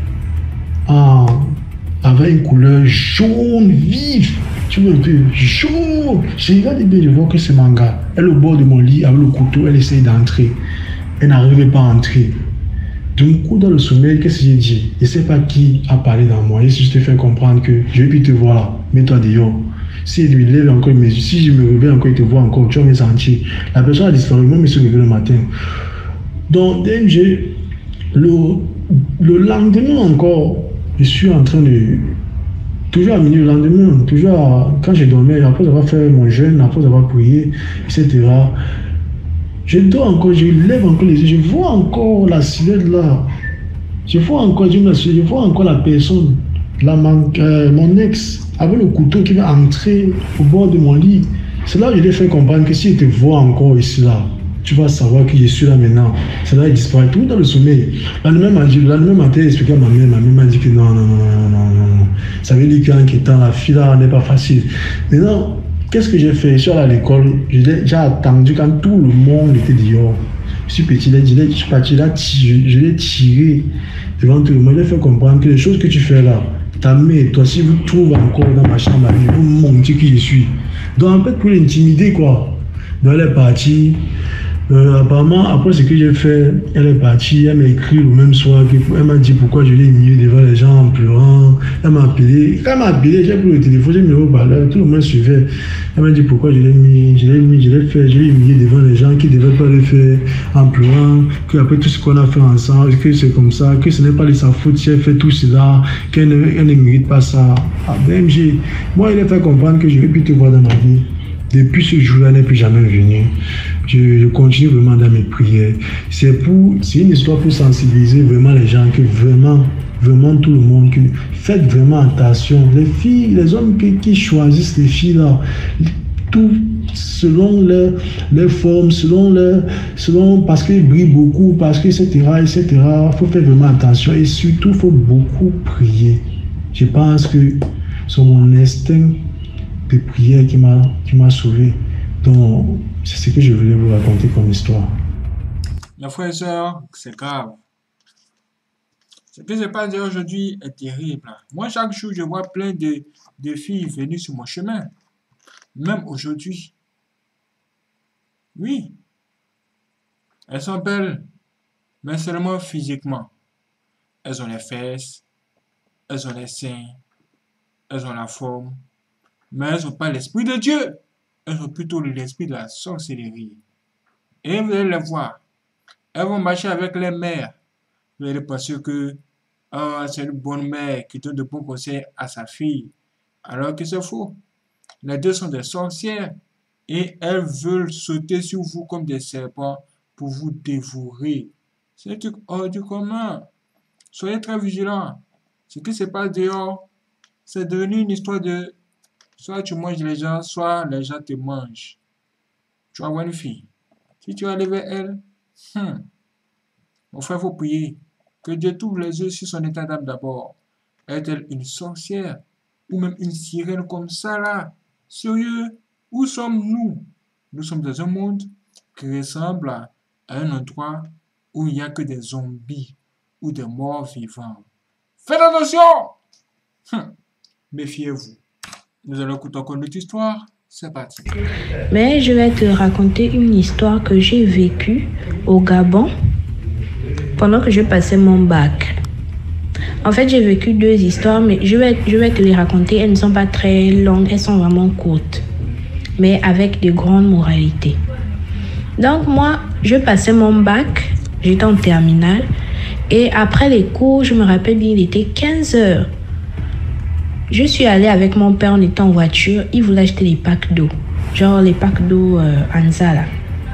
en, avec une couleur jaune vive. Tu vois un peu jaune. Je regarde bien, je vois que c'est mon gars. Elle est au bord de mon lit avec le couteau, elle essaye d'entrer. Elle n'arrivait pas à entrer. D'un coup, dans le sommeil, qu'est-ce que j'ai dit? Je ne sais pas qui a parlé dans moi. Et si je te fais comprendre que je vais plus te voir là, mets-toi dehors. Si il lui lève encore mes yeux, si je me réveille encore, il te voit encore, tu vas me sentir. La personne a disparu, moi, je me suis réveillé le matin. Donc, D M G, le, le lendemain encore, je suis en train de. Toujours à minuit, le lendemain, toujours à, quand j'ai dormi, après avoir fait mon jeûne, après avoir prié, et cetera. Je dors encore, je lève encore les yeux, je vois encore la silhouette là. Je vois encore, je, me, je vois encore la personne, la, euh, mon ex, avec le couteau qui va entrer au bord de mon lit. C'est là que je lui ai fait comprendre que si je te vois encore ici là, tu vas savoir que je suis là maintenant. C'est là qu'il disparaît tout dans le sommeil. Le lendemain matin, j'ai expliqué à ma mère, ma mère m'a dit que non, non, non, non, non, non. Ça veut dire qu'en quittant la fille là, n'est pas facile. Maintenant, qu'est-ce que j'ai fait? Je suis allé à l'école, j'ai attendu quand tout le monde était dehors. Je suis petit, je suis parti là, je l'ai tiré devant tout le monde. Je lui ai fait comprendre que les choses que tu fais là, ta mère, toi, si vous trouvez encore dans ma chambre, vous montez qui je suis. Donc en fait, pour l'intimider, quoi. Donc elle est partie. Euh, apparemment, après ce que j'ai fait, elle est partie, elle m'a écrit le même soir, elle m'a dit pourquoi je l'ai mis devant les gens en pleurant. Elle m'a appelé, quand elle m'a appelé, j'ai pris le téléphone, j'ai mis au parleur, tout le monde suivait. Elle m'a dit pourquoi je l'ai mis, je l'ai mis, je l'ai fait, je l'ai mis devant les gens qui ne devaient pas le faire en pleurant, qu'après tout ce qu'on a fait ensemble, que c'est comme ça, que ce n'est pas de sa faute si elle fait tout cela, qu'elle ne, elle ne mérite pas ça. Ah, B M G, moi, il a fait comprendre que je vais plus te voir dans ma vie. Depuis ce jour-là, elle n'est plus jamais venue. Je, je continue vraiment dans mes prières. C'est pour, c'est une histoire pour sensibiliser vraiment les gens, que vraiment, vraiment tout le monde, que faites vraiment attention. Les filles, les hommes qui, qui choisissent les filles là, tout selon leur, leur forme, selon leur, selon, parce qu'ils brillent beaucoup, parce que, et cetera, et cetera. Il faut faire vraiment attention et surtout, il faut beaucoup prier. Je pense que c'est mon instinct de prière qui m'a, qui m'a sauvé. Donc, c'est ce que je voulais vous raconter comme histoire. Mes frères et sœurs, c'est grave. Ce qui se passe aujourd'hui est terrible. Moi, chaque jour, je vois plein de, de filles venir sur mon chemin. Même aujourd'hui. Oui. Elles sont belles, mais seulement physiquement. Elles ont les fesses, elles ont les seins, elles ont la forme, mais elles n'ont pas l'esprit de Dieu. Elles ont plutôt l'esprit de la sorcellerie. Et vous allez les voir. Elles vont marcher avec les mères. Vous allez penser que oh, c'est une bonne mère qui donne de bons conseils à sa fille. Alors que c'est faux. Les deux sont des sorcières et elles veulent sauter sur vous comme des serpents pour vous dévorer. C'est un truc hors du commun. Soyez très vigilants. Ce qui se passe dehors, c'est devenu une histoire de soit tu manges les gens, soit les gens te mangent. Tu vas voir une fille. Si tu vas aller vers elle, hmm, mon frère, il faut prier. Que Dieu t'ouvre les yeux sur son état d'âme d'abord. Est-elle une sorcière ou même une sirène comme ça là? Sérieux, où sommes-nous? Nous sommes dans un monde qui ressemble à un endroit où il n'y a que des zombies ou des morts vivants. Faites attention! Hum, méfiez-vous. Nous allons écouter encore notre histoire. C'est parti. Mais je vais te raconter une histoire que j'ai vécue au Gabon pendant que je passais mon bac. En fait, j'ai vécu deux histoires, mais je vais, je vais te les raconter. Elles ne sont pas très longues, elles sont vraiment courtes, mais avec de grandes moralités. Donc moi, je passais mon bac, j'étais en terminale, et après les cours, je me rappelle bien, il était quinze heures. Je suis allée avec mon père, on était en voiture, il voulait acheter les packs d'eau, genre les packs d'eau euh, Anza là.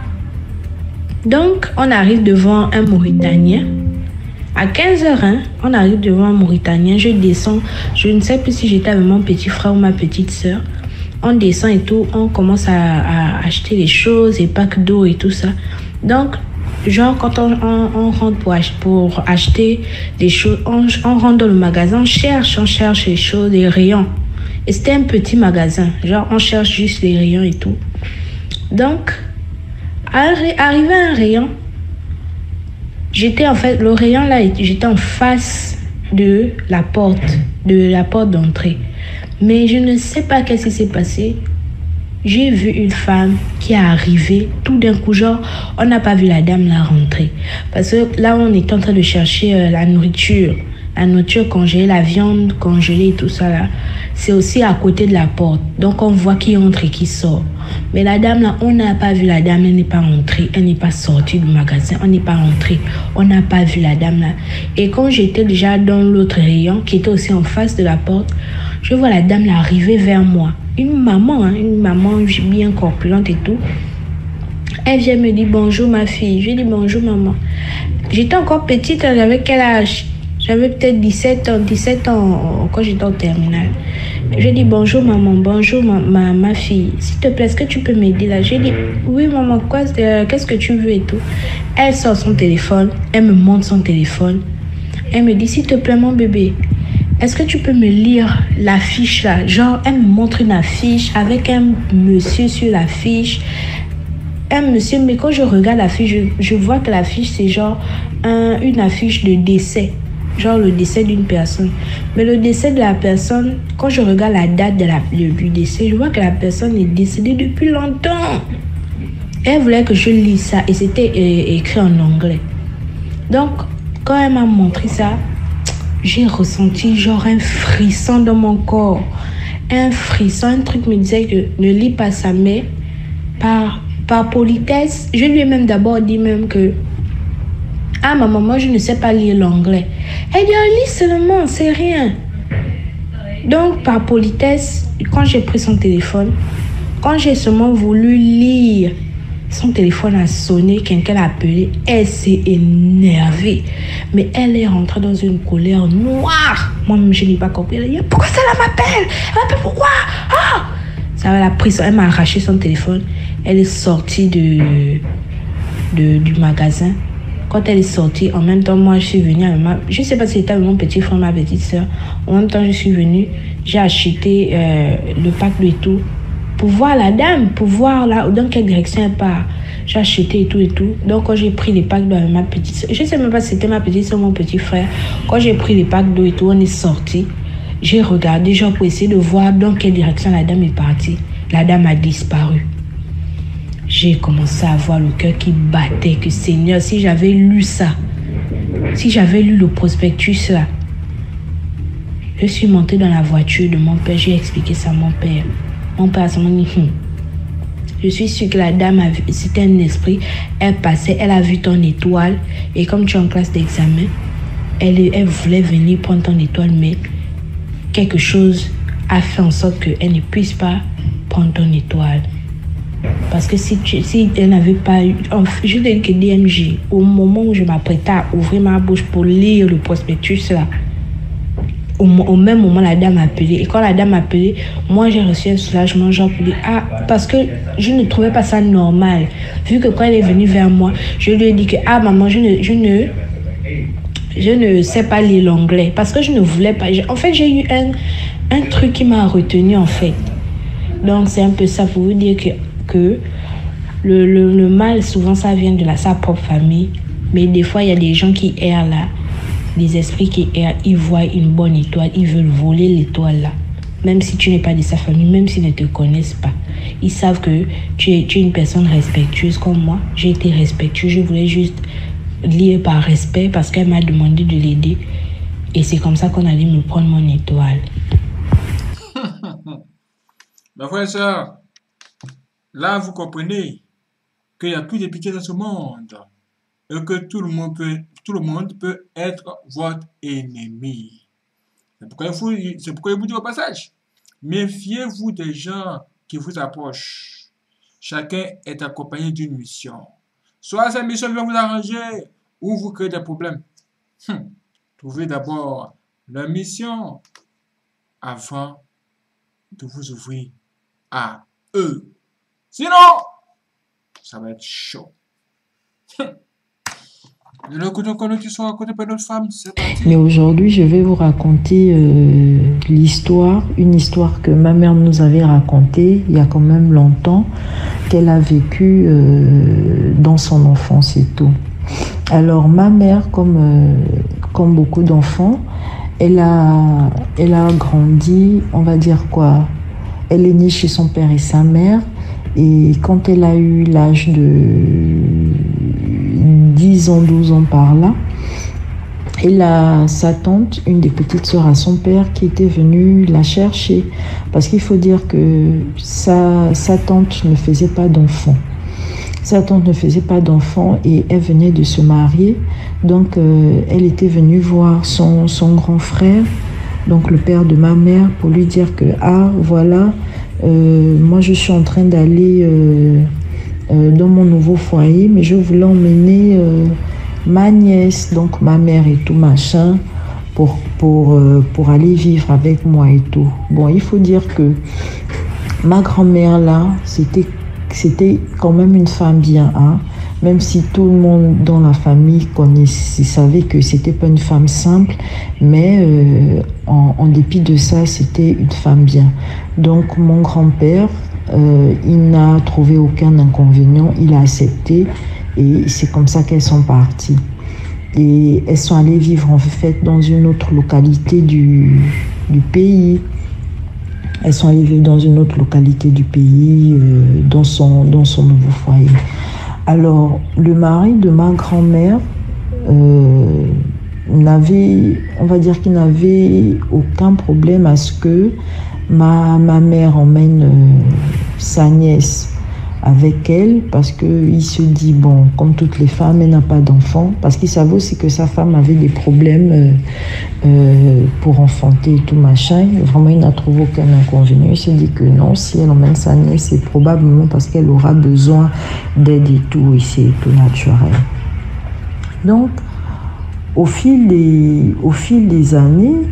Donc, on arrive devant un Mauritanien. À quinze heures, hein, on arrive devant un Mauritanien, je descends, je ne sais plus si j'étais avec mon petit frère ou ma petite soeur. On descend et tout, on commence à, à acheter les choses, les packs d'eau et tout ça. Donc, genre, quand on, on, on rentre pour, ach pour acheter des choses, on, on rentre dans le magasin, on cherche, on cherche les choses, les rayons. Et c'était un petit magasin, genre, on cherche juste les rayons et tout. Donc, arri arrivé à un rayon, j'étais en fait, le rayon là, j'étais en face de la porte, de la porte d'entrée. Mais je ne sais pas qu'est-ce qui s'est passé. J'ai vu une femme qui est arrivée tout d'un coup, genre, on n'a pas vu la dame la rentrer. Parce que là, on était en train de chercher euh, la nourriture. La nourriture congelée, la viande congelée et tout ça là. C'est aussi à côté de la porte. Donc, on voit qui entre et qui sort. Mais la dame là, on n'a pas vu la dame, elle n'est pas entrée. Elle n'est pas sortie du magasin, on n'est pas entrée. On n'a pas vu la dame là. Et quand j'étais déjà dans l'autre rayon, qui était aussi en face de la porte, je vois la dame là arriver vers moi. Une maman, hein, une maman bien corpulente et tout. Elle vient me dire bonjour ma fille. Je dis bonjour maman. J'étais encore petite, j'avais quel âge? J'avais peut-être dix-sept ans, dix-sept ans quand j'étais en terminale. Je dis bonjour maman, bonjour ma, ma, ma fille. S'il te plaît, est-ce que tu peux m'aider là? Je dis oui maman, quoi, euh, qu'est-ce que tu veux et tout. Elle sort son téléphone, elle me montre son téléphone. Elle me dit s'il te plaît mon bébé, est-ce que tu peux me lire l'affiche là? Genre, elle me montre une affiche avec un monsieur sur l'affiche. Un monsieur, mais quand je regarde l'affiche, je, je vois que l'affiche, c'est genre un, une affiche de décès. Genre le décès d'une personne. Mais le décès de la personne, quand je regarde la date de la, du décès, je vois que la personne est décédée depuis longtemps. Elle voulait que je lise ça et c'était euh, écrit en anglais. Donc, quand elle m'a montré ça, j'ai ressenti genre un frisson dans mon corps. Un frisson, un truc me disait que ne lis pas ça, mais par, par politesse, je lui ai même d'abord dit même que ah maman, moi je ne sais pas lire l'anglais. Elle dit oh, lis seulement, c'est rien. Donc par politesse, quand j'ai pris son téléphone, quand j'ai seulement voulu lire, son téléphone a sonné, quelqu'un l'a appelé, elle s'est énervée. Mais elle est rentrée dans une colère noire. Moi-même, je n'ai pas compris. Elle a dit, pourquoi celle-là m'appelle? Elle m'appelle pourquoi? Ah! Ça elle a pris, elle m'a arraché son téléphone. Elle est sortie de, de, du magasin. Quand elle est sortie, en même temps, moi, je suis venue avec ma... Je ne sais pas si c'était avec mon petit frère, ma petite soeur. En même temps, je suis venue. J'ai acheté euh, le pack de tout pour voir la dame, pour voir là, dans quelle direction elle part. J'ai acheté et tout et tout. Donc, quand j'ai pris les packs d'eau avec ma petite soeur, je ne sais même pas si c'était ma petite soeur ou mon petit frère. Quand j'ai pris les packs d'eau et tout, on est sorti. J'ai regardé, genre, pour essayer de voir dans quelle direction la dame est partie. La dame a disparu. J'ai commencé à avoir le cœur qui battait, que Seigneur, si j'avais lu ça, si j'avais lu le prospectus là, je suis montée dans la voiture de mon père, j'ai expliqué ça à mon père. Mon père a seulement dit, hm. Je suis sûre que la dame, a vu, c'était un esprit, elle passait, elle a vu ton étoile, et comme tu es en classe d'examen, elle, elle voulait venir prendre ton étoile, mais quelque chose a fait en sorte qu'elle ne puisse pas prendre ton étoile. Parce que si, tu, si elle n'avait pas eu... Je te dis que D M J, au moment où je m'apprêtais à ouvrir ma bouche pour lire le prospectus, là, au, au même moment, la dame m'a appelé. Et quand la dame m'a appelé, moi, j'ai reçu un soulagement, genre pour dire, ah, parce que je ne trouvais pas ça normal. Vu que quand elle est venue vers moi, je lui ai dit que, ah, maman, je ne... Je ne Je ne sais pas lire l'anglais parce que je ne voulais pas. En fait, j'ai eu un, un truc qui m'a retenu en fait. Donc, c'est un peu ça pour vous dire que, que le, le, le mal, souvent, ça vient de la, sa propre famille. Mais des fois, il y a des gens qui errent là. Des esprits qui errent, ils voient une bonne étoile, ils veulent voler l'étoile là. Même si tu n'es pas de sa famille, même s'ils ne te connaissent pas. Ils savent que tu es, tu es une personne respectueuse comme moi. J'ai été respectueuse, je voulais juste... liée par respect parce qu'elle m'a demandé de l'aider et c'est comme ça qu'on allait me prendre mon étoile. Mes frères et sœurs, là vous comprenez qu'il n'y a plus de pitié dans ce monde et que tout le monde peut, tout le monde peut être votre ennemi. C'est pourquoi il faut, c'est pourquoi il vous dit au passage, méfiez-vous des gens qui vous approchent. Chacun est accompagné d'une mission. Soit cette mission vient vous arranger ou vous créer des problèmes. Hum. Trouvez d'abord la mission avant de vous ouvrir à eux. Sinon, ça va être chaud. Hum. Le coup de connu qui soit raconté par notre femme, c'est parti. Mais aujourd'hui, je vais vous raconter euh, l'histoire, une histoire que ma mère nous avait racontée il y a quand même longtemps, qu'elle a vécue euh, dans son enfance et tout. Alors, ma mère, comme, euh, comme beaucoup d'enfants, elle a, elle a grandi, on va dire quoi, elle est née chez son père et sa mère, et quand elle a eu l'âge de dix ans, douze ans par là, elle a sa tante, une des petites sœurs à son père, qui était venue la chercher. Parce qu'il faut dire que sa, sa tante ne faisait pas d'enfants. Sa tante ne faisait pas d'enfants et elle venait de se marier. Donc, euh, elle était venue voir son, son grand frère, donc le père de ma mère, pour lui dire que, ah, voilà, euh, moi je suis en train d'aller euh, euh, dans mon nouveau foyer, mais je voulais emmener euh, ma nièce, donc ma mère et tout, machin, pour, pour, euh, pour aller vivre avec moi et tout. Bon, il faut dire que ma grand-mère là, c'était c'était quand même une femme bien, hein? Même si tout le monde dans la famille connaissait, savait que c'était pas une femme simple, mais euh, en, en dépit de ça, c'était une femme bien. Donc mon grand-père, euh, il n'a trouvé aucun inconvénient, il a accepté et c'est comme ça qu'elles sont parties. Et elles sont allées vivre en fait dans une autre localité du, du pays. Elles sont allées vivre dans une autre localité du pays, euh, dans son, dans son nouveau foyer. Alors, le mari de ma grand-mère euh, n'avait, on va dire qu'il n'avait aucun problème à ce que ma, ma mère emmène euh, sa nièce avec elle, parce qu'il se dit, bon, comme toutes les femmes, elle n'a pas d'enfant, parce qu'il savait aussi que sa femme avait des problèmes euh, euh, pour enfanter et tout machin. Vraiment, il n'a trouvé aucun inconvénient. Il se dit que non, si elle emmène sa nièce, c'est probablement parce qu'elle aura besoin d'aide et tout, et c'est tout naturel. Donc, au fil des, au fil des années,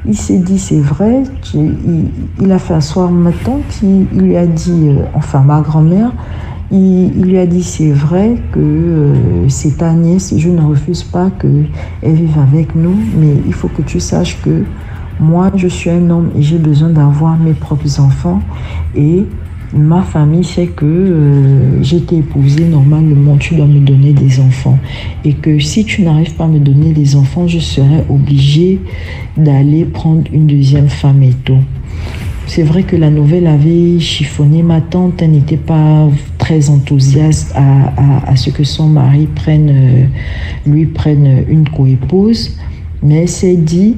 il s'est dit, c'est vrai, tu, il, il a fait asseoir ma tante, il, il lui a dit, euh, enfin ma grand-mère, il, il lui a dit, c'est vrai que euh, c'est ta nièce, je ne refuse pas qu'elle vive avec nous, mais il faut que tu saches que moi, je suis un homme et j'ai besoin d'avoir mes propres enfants, et ma famille sait que euh, j'ai été épousée, normalement tu dois me donner des enfants, et que si tu n'arrives pas à me donner des enfants, je serai obligée d'aller prendre une deuxième femme et tout. C'est vrai que la nouvelle avait chiffonné ma tante, elle n'était pas très enthousiaste à, à, à ce que son mari prenne, euh, lui prenne une coépouse, mais elle s'est dit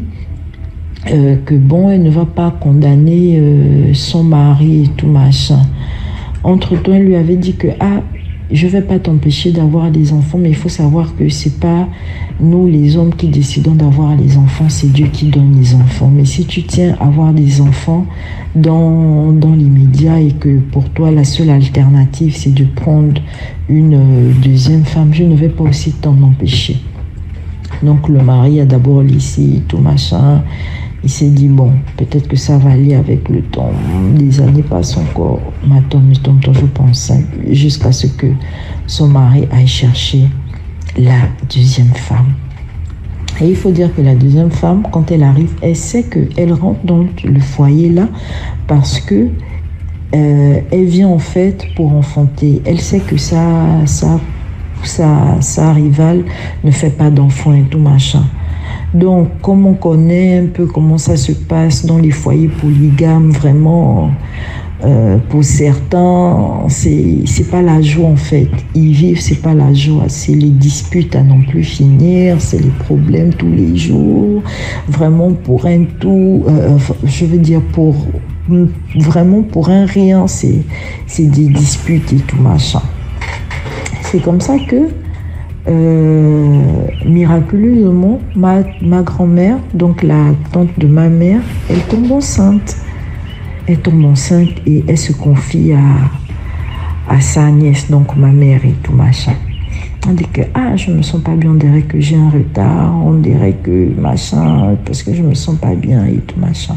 Euh, que bon, elle ne va pas condamner euh, son mari et tout machin. Entre-temps, elle lui avait dit que ah, je vais pas t'empêcher d'avoir des enfants, mais il faut savoir que c'est pas nous les hommes qui décidons d'avoir les enfants, c'est Dieu qui donne les enfants. Mais si tu tiens à avoir des enfants dans, dans l'immédiat et que pour toi la seule alternative c'est de prendre une euh, deuxième femme, je ne vais pas aussi t'en empêcher. Donc le mari a d'abord laissé tout machin. Il s'est dit, bon, peut-être que ça va aller avec le temps. Les années passent encore. Maintenant, nous sommes toujours pensants jusqu'à ce que son mari aille chercher la deuxième femme. Et il faut dire que la deuxième femme, quand elle arrive, elle sait qu'elle rentre dans le foyer là parce que euh, elle vient en fait pour enfanter. Elle sait que ça, ça, sa, sa rivale ne fait pas d'enfants et tout machin. Donc, comme on connaît un peu comment ça se passe dans les foyers polygames, vraiment, euh, pour certains, c'est c'est pas la joie en fait. Ils vivent, c'est pas la joie, c'est les disputes à non plus finir, c'est les problèmes tous les jours. Vraiment pour un tout, euh, je veux dire pour vraiment pour un rien, c'est c'est des disputes et tout machin. C'est comme ça que Euh, miraculeusement, ma, ma grand-mère, donc la tante de ma mère, elle tombe enceinte. Elle tombe enceinte et elle se confie à, à sa nièce, donc ma mère et tout machin. On dit que ah, je me sens pas bien, on dirait que j'ai un retard, on dirait que machin, parce que je me sens pas bien et tout machin.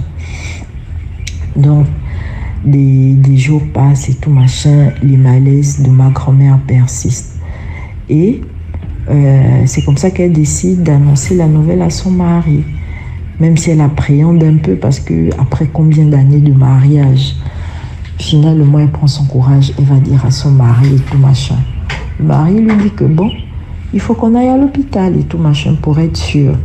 Donc, des, des jours passent et tout machin, les malaises de ma grand-mère persistent. Et Euh, c'est comme ça qu'elle décide d'annoncer la nouvelle à son mari, même si elle appréhende un peu parce que après combien d'années de mariage, finalement elle prend son courage, elle va dire à son mari et tout machin. Le mari lui dit que bon, il faut qu'on aille à l'hôpital et tout machin pour être sûr.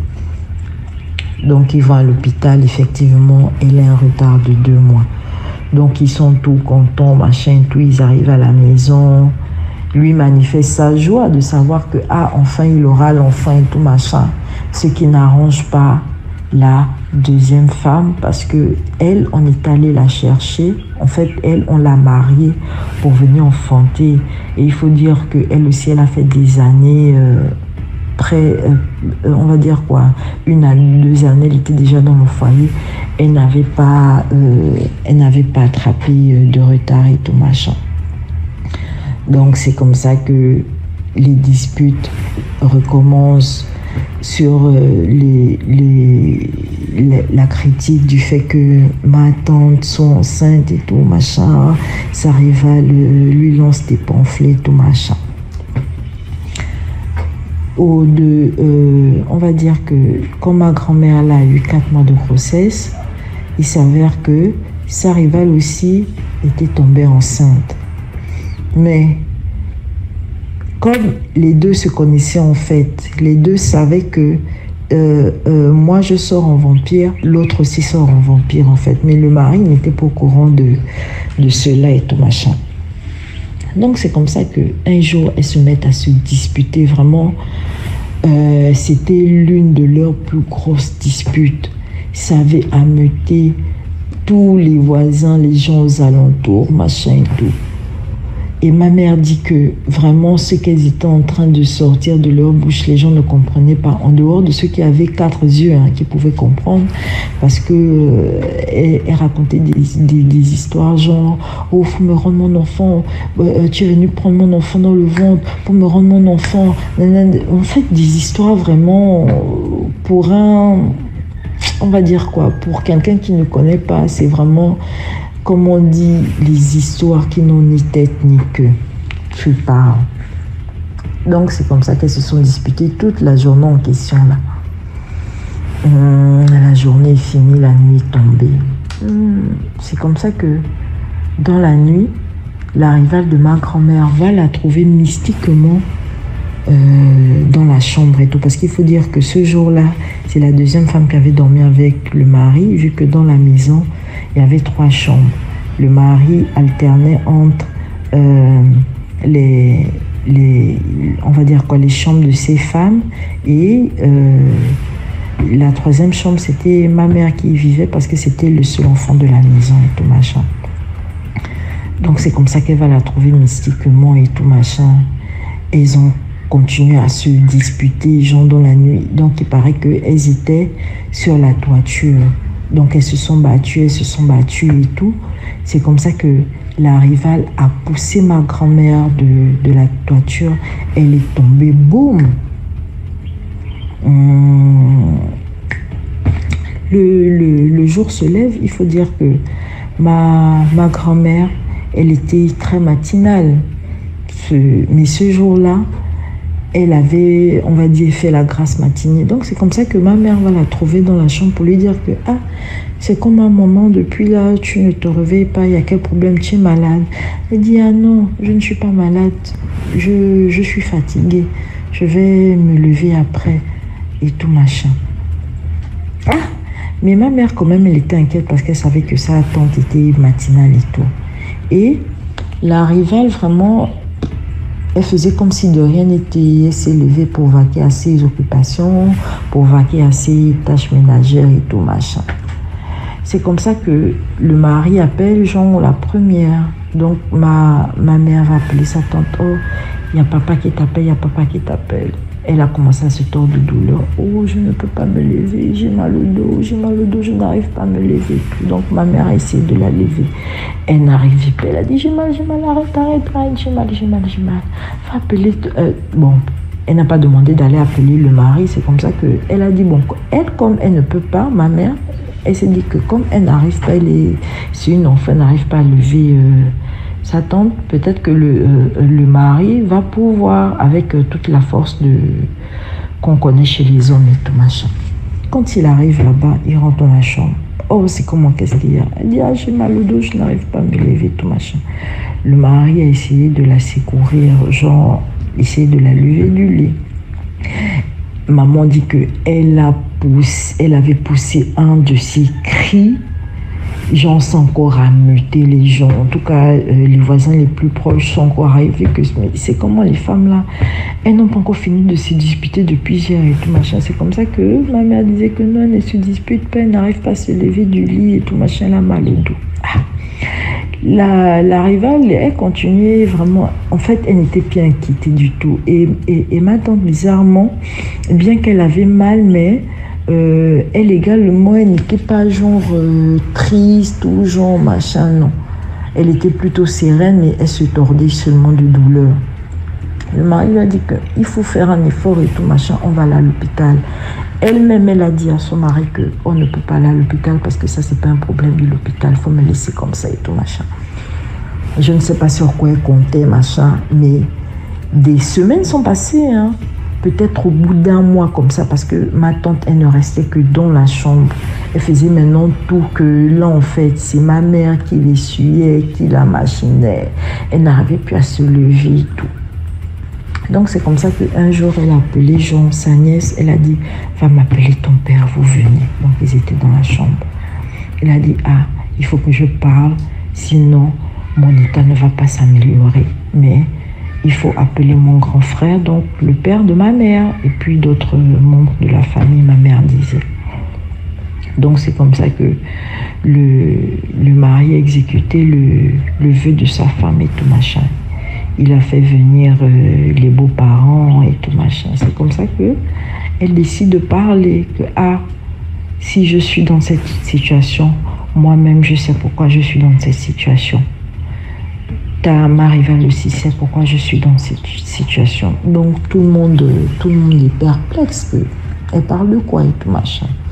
Donc ils vont à l'hôpital, effectivement, elle a un retard de deux mois. Donc ils sont tout contents, machin, tout, ils arrivent à la maison. Lui manifeste sa joie de savoir que ah, enfin il aura l'enfant et tout machin, ce qui n'arrange pas la deuxième femme parce que elle, on est allé la chercher, en fait elle, on l'a mariée pour venir enfanter, et il faut dire que elle aussi, elle a fait des années euh, près, euh, on va dire quoi, une à deux années, elle était déjà dans le foyer, elle n'avait pas euh, elle n'avait pas attrapé de retard et tout machin. Donc c'est comme ça que les disputes recommencent sur euh, les, les, les, la critique du fait que ma tante sont enceinte et tout machin, sa rivale lui lance des pamphlets tout machin. Au de, euh, on va dire que quand ma grand-mère a eu quatre mois de grossesse, il s'avère que sa rivale aussi était tombée enceinte. Mais comme les deux se connaissaient en fait, les deux savaient que euh, euh, moi je sors en vampire, l'autre aussi sort en vampire en fait. Mais le mari n'était pas au courant de, de cela et tout machin. Donc c'est comme ça qu'un jour elles se mettent à se disputer vraiment. Euh, c'était l'une de leurs plus grosses disputes. Ça avait ameuté tous les voisins, les gens aux alentours, machin et tout. Et ma mère dit que vraiment ce qu'elles étaient en train de sortir de leur bouche, les gens ne comprenaient pas. En dehors de ceux qui avaient quatre yeux, hein, qui pouvaient comprendre, parce que euh, elle, elle racontait des, des, des histoires genre « Oh, faut me rendre mon enfant, euh, tu es venu prendre mon enfant dans le ventre, pour me rendre mon enfant. » En fait, des histoires vraiment pour un... Oh on va dire quoi, pour quelqu'un qui ne connaît pas, c'est vraiment, comme on dit, les histoires qui n'ont ni tête ni queue. Tu parles. Donc c'est comme ça qu'elles se sont disputées toute la journée en question là. Hum, la journée est finie, la nuit est tombée. Hum, c'est comme ça que dans la nuit, la rivale de ma grand-mère va la trouver mystiquement euh, dans la chambre et tout. Parce qu'il faut dire que ce jour-là, c'est la deuxième femme qui avait dormi avec le mari, vu que dans la maison, il y avait trois chambres. Le mari alternait entre euh, les, les, on va dire quoi, les chambres de ses femmes et euh, la troisième chambre, c'était ma mère qui y vivait parce que c'était le seul enfant de la maison et tout machin. Donc c'est comme ça qu'elle va la trouver mystiquement et tout machin. Et ils ont continué à se disputer, genre dans la nuit. Donc il paraît qu'elles étaient sur la toiture. Donc elles se sont battues, elles se sont battues et tout. C'est comme ça que la rivale a poussé ma grand-mère de, de la toiture. Elle est tombée, boum. Hum. Le, le, le jour se lève, il faut dire que ma, ma grand-mère, elle était très matinale. Ce, mais ce jour-là, elle avait, on va dire, fait la grasse matinée. Donc c'est comme ça que ma mère va la trouver dans la chambre pour lui dire que ah, c'est comme un moment, depuis là, tu ne te réveilles pas, il y a quel problème, tu es malade. Elle dit ah non, je ne suis pas malade, je, je suis fatiguée, je vais me lever après et tout machin. Ah, mais ma mère quand même, elle était inquiète parce qu'elle savait que sa tante était matinale et tout. Et la rivale vraiment, elle faisait comme si de rien n'était. Elle s'est levée pour vaquer à ses occupations, pour vaquer à ses tâches ménagères et tout machin. C'est comme ça que le mari appelle Jean la première. Donc ma, ma mère va appeler sa tante. Oh, il y a papa qui t'appelle, il y a papa qui t'appelle. Elle a commencé à se tordre de douleur. Oh, je ne peux pas me lever, j'ai mal au dos, j'ai mal au dos, je n'arrive pas à me lever. Donc ma mère a essayé de la lever. Elle n'arrivait pas. Elle a dit j'ai mal, j'ai mal, arrête, arrête, arrête, j'ai mal, j'ai mal, j'ai mal. Va appeler. Euh, bon, elle n'a pas demandé d'aller appeler le mari. C'est comme ça qu'elle a dit bon, elle, comme elle ne peut pas, ma mère, elle s'est dit que comme elle n'arrive pas, elle est, si une enfant n'arrive pas à lever euh, sa tante, peut-être que le, euh, le mari va pouvoir, avec euh, toute la force de, qu'on connaît chez les hommes et tout machin. Quand il arrive là-bas, il rentre dans la chambre. Oh, c'est comment, qu'est-ce qu'il y a? Elle dit, ah, j'ai mal au dos, je n'arrive pas à me lever, tout machin. Le mari a essayé de la secourir, genre, essayer de la lever du lit. Maman dit qu'elle a poussé, elle avait poussé un de ses cris. Genre, c'est encore à muter les gens. En tout cas, euh, les voisins les plus proches sont encore arrivés. Que c'est comment les femmes là, elles n'ont pas encore fini de se disputer depuis hier et tout machin. C'est comme ça que ma mère disait que non, elle ne se dispute pas, elle n'arrive pas à se lever du lit et tout machin, elle a mal au dos. Ah. La, la rivale, elle continuait vraiment. En fait, elle n'était plus inquiétée du tout. Et, et, et ma tante, bizarrement, bien qu'elle avait mal, mais Euh, elle également, elle n'était pas genre euh, triste ou genre machin, non. Elle était plutôt sereine, mais elle se tordait seulement de douleur. Le mari lui a dit qu'il faut faire un effort et tout machin, on va aller à l'hôpital. Elle-même, elle a dit à son mari qu'on ne peut pas aller à l'hôpital parce que ça, c'est pas un problème de l'hôpital, il faut me laisser comme ça et tout machin. Je ne sais pas sur quoi elle comptait, machin, mais des semaines sont passées, hein. Peut-être au bout d'un mois comme ça, parce que ma tante, elle ne restait que dans la chambre. Elle faisait maintenant tout, que là, en fait, c'est ma mère qui l'essuyait, qui la machinait. Elle n'arrivait plus à se lever et tout. Donc, c'est comme ça qu'un jour, elle a appelé Jean, sa nièce. Elle a dit, va m'appeler ton père, vous venez. Donc, ils étaient dans la chambre. Elle a dit, ah, il faut que je parle, sinon, mon état ne va pas s'améliorer. Mais il faut appeler mon grand frère, donc le père de ma mère, et puis d'autres membres de la famille, ma mère disait. Donc c'est comme ça que le, le mari a exécuté le, le vœu de sa femme et tout machin. Il a fait venir euh, les beaux-parents et tout machin. C'est comme ça que elle décide de parler, que ah, si je suis dans cette situation, moi-même je sais pourquoi je suis dans cette situation. Ta ma rivale aussi sait pourquoi je suis dans cette situation. Donc tout le monde, tout le monde est perplexe. Elle parle de quoi et tout machin.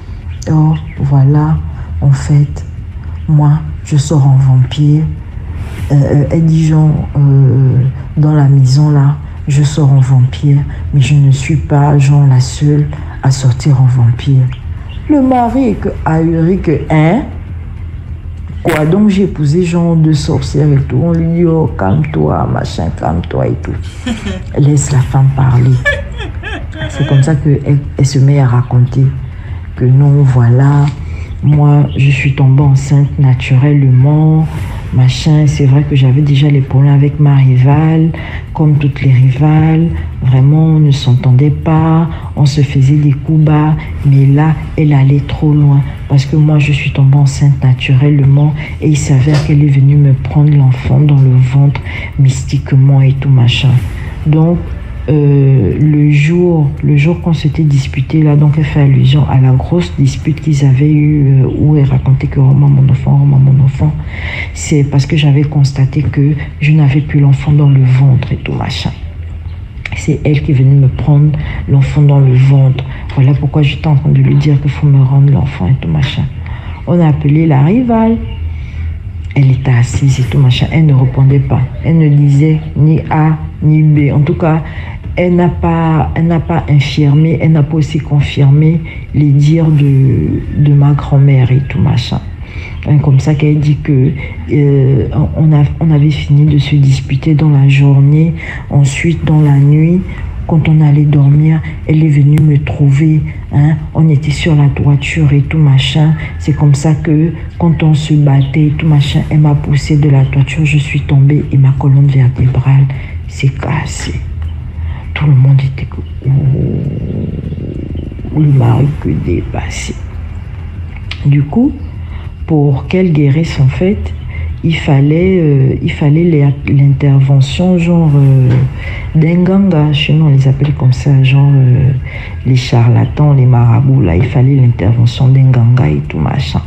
oh, voilà, en fait, moi, je sors en vampire. Euh, elle dit genre, euh, dans la maison là, je sors en vampire, mais je ne suis pas genre la seule à sortir en vampire. Le mari est que ahuri que, hein? Quoi, donc j'ai épousé genre deux sorcières et tout. On lui dit, oh, calme-toi, machin, calme-toi et tout. Laisse la femme parler. C'est comme ça qu'elle elle se met à raconter que non, voilà, moi, je suis tombée enceinte naturellement, machin. C'est vrai que j'avais déjà les problèmes avec ma rivale, comme toutes les rivales. Vraiment, on ne s'entendait pas, on se faisait des coups bas. Mais là, elle allait trop loin. Parce que moi, je suis tombée enceinte naturellement. Et il s'avère qu'elle est venue me prendre l'enfant dans le ventre, mystiquement et tout, machin. Donc, Euh, le jour, le jour qu'on s'était disputé là, donc elle fait allusion à la grosse dispute qu'ils avaient eue euh, où elle racontait que Romain mon enfant, Romain mon enfant, c'est parce que j'avais constaté que je n'avais plus l'enfant dans le ventre et tout machin. C'est elle qui est venue me prendre l'enfant dans le ventre. Voilà pourquoi j'étais en train de lui dire qu'il faut me rendre l'enfant et tout machin. On a appelé la rivale. Elle était assise et tout machin. Elle ne répondait pas. Elle ne disait ni A ni B. En tout cas, elle n'a pas, elle n'a pas infirmé, elle n'a pas aussi confirmé les dires de, de ma grand-mère et tout machin. Hein, comme ça qu'elle dit que euh, on, a, on avait fini de se disputer dans la journée. Ensuite, dans la nuit, quand on allait dormir, elle est venue me trouver. Hein, on était sur la toiture et tout machin. C'est comme ça que quand on se battait et tout machin, elle m'a poussé de la toiture. Je suis tombée et ma colonne vertébrale s'est cassée. Tout le monde était que oh, le mari que dépassé. Du coup, pour qu'elle guérisse en fait, il fallait, euh, il fallait l'intervention genre euh, d'un ganga. Chez nous on les appelle comme ça, genre euh, les charlatans, les marabouts là. Il fallait l'intervention d'un ganga et tout machin.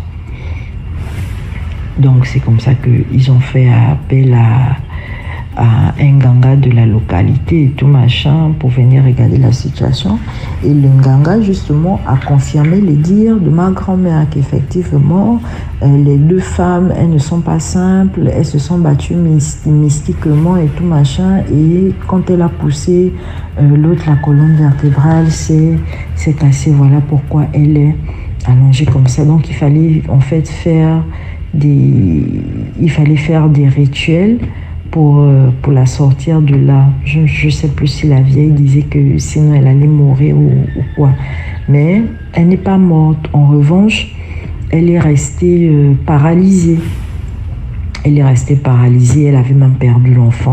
Donc c'est comme ça qu'ils ont fait appel à à un ganga de la localité et tout machin pour venir regarder la situation. Et le ganga justement a confirmé les dires de ma grand-mère qu'effectivement euh, les deux femmes, elles ne sont pas simples, elles se sont battues mystiquement et tout machin. Et quand elle a poussé euh, l'autre, la colonne vertébrale s'est cassée. Voilà pourquoi elle est allongée comme ça. Donc il fallait en fait faire des, il fallait faire des rituels pour, euh, pour la sortir de là. Je ne sais plus si la vieille disait que sinon elle allait mourir ou, ou quoi. Mais elle n'est pas morte. En revanche, elle est restée euh, paralysée. Elle est restée paralysée. Elle avait même perdu l'enfant.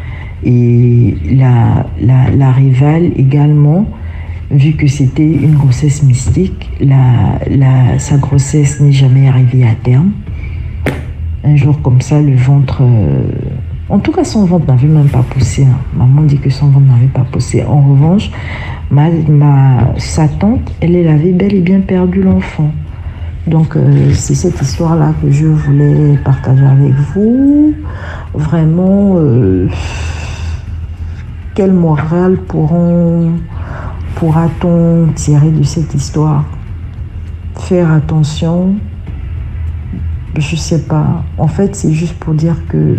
Et la, la, la rivale également, vu que c'était une grossesse mystique, la, la, sa grossesse n'est jamais arrivée à terme. Un jour comme ça, le ventre... Euh, En tout cas, son ventre n'avait même pas poussé. Hein. Maman dit que son ventre n'avait pas poussé. En revanche, ma, ma, sa tante, elle, elle avait bel et bien perdu l'enfant. Donc, euh, c'est cette histoire-là que je voulais partager avec vous. Vraiment, euh, quelle morale pourront, pourra-t-on tirer de cette histoire? Faire attention, je sais pas. En fait, c'est juste pour dire que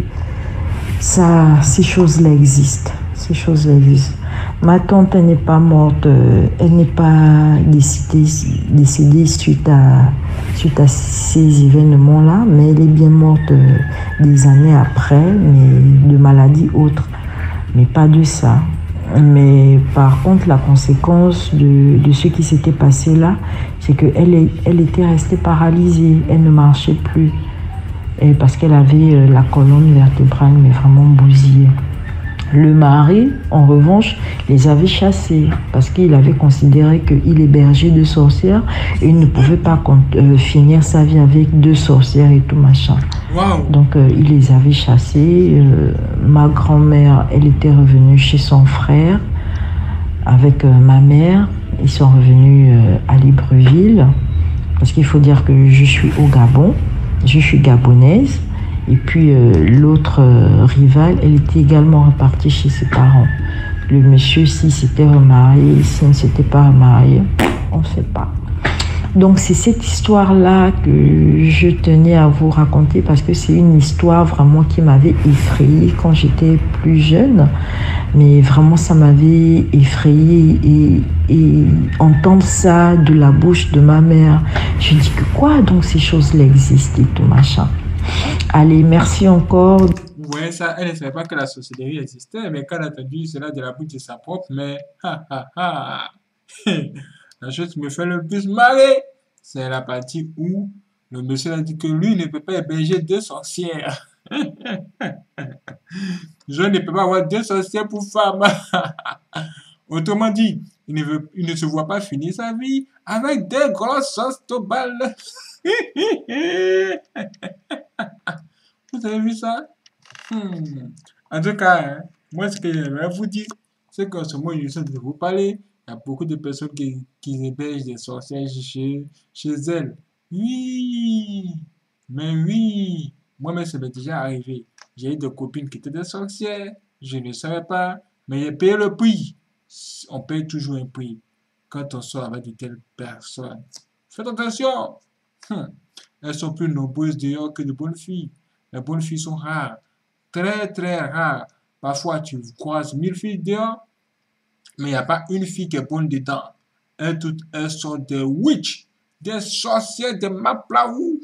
ça, ces choses-là existent. Ces choses-là existent. Ma tante, elle n'est pas morte, elle n'est pas décédée, décédée suite à, suite à ces événements-là, mais elle est bien morte des années après, mais de maladies autres. Mais pas de ça. Mais par contre, la conséquence de, de ce qui s'était passé là, c'est qu'elle elle était restée paralysée, elle ne marchait plus. Et parce qu'elle avait la colonne vertébrale, mais vraiment bousillée. Le mari, en revanche, les avait chassés parce qu'il avait considéré qu'il hébergeait deux sorcières et il ne pouvait pas euh, finir sa vie avec deux sorcières et tout machin. Wow. Donc, euh, il les avait chassés. Euh, ma grand-mère, elle était revenue chez son frère avec euh, ma mère. Ils sont revenus euh, à Libreville parce qu'il faut dire que je suis au Gabon. Je suis gabonaise. Et puis euh, l'autre euh, rivale, elle était également repartie chez ses parents. Le monsieur, s'il s'était remarié, s'il ne s'était pas remarié, on ne sait pas. Donc c'est cette histoire-là que je tenais à vous raconter parce que c'est une histoire vraiment qui m'avait effrayée quand j'étais plus jeune. Mais vraiment ça m'avait effrayée et, et entendre ça de la bouche de ma mère, je dis que quoi, donc ces choses-là existent et tout machin. Allez, merci encore. Ouais, ça, elle ne savait pas que la sorcellerie existait, mais quand elle a entendu cela de la bouche de sa propre mère, ha ha ha, la chose qui me fait le plus marrer, c'est la partie où le monsieur a dit que lui ne peut pas héberger deux sorcières. Je ne peux pas avoir deux sorcières pour femme. Autrement dit, il ne, veut, il ne se voit pas finir sa vie avec des grosses balles. Vous avez vu ça? Hmm. En tout cas, hein, moi, ce que j'aimerais vous dire, c'est qu'en ce moment, je suis en train de vous parler. Il y a beaucoup de personnes qui, qui hébergent des sorcières chez, chez elles. Oui, mais oui, moi-même, ça m'est déjà arrivé. J'ai eu des copines qui étaient des sorcières, je ne savais pas, mais j'ai payé le prix. On paye toujours un prix quand on sort avec de telles personnes. Faites attention, hum. Elles sont plus nombreuses dehors que de bonnes filles. Les bonnes filles sont rares, très très rares. Parfois, tu croises mille filles dehors, mais il n'y a pas une fille qui est bonne dedans. Elles toutes, elles sont des witches, des sorcières, des maplaou.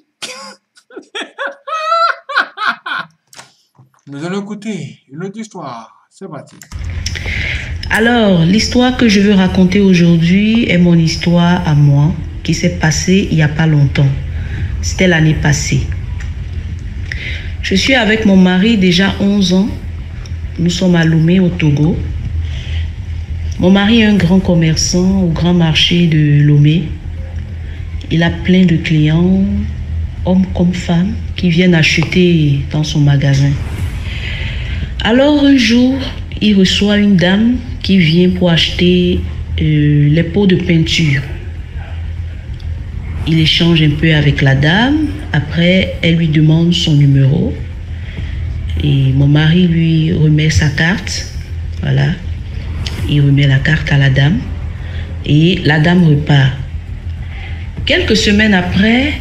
Nous allons écouter une autre histoire. C'est parti. Alors, l'histoire que je veux raconter aujourd'hui est mon histoire à moi, qui s'est passée il n'y a pas longtemps. C'était l'année passée. Je suis avec mon mari déjà onze ans. Nous sommes à Lomé, au Togo. Mon mari est un grand commerçant au grand marché de Lomé. Il a plein de clients, hommes comme femmes, qui viennent acheter dans son magasin. Alors un jour, il reçoit une dame qui vient pour acheter euh, les pots de peinture. Il échange un peu avec la dame. Après, elle lui demande son numéro. Et mon mari lui remet sa carte. Voilà. Il remet la carte à la dame. Et la dame repart. Quelques semaines après,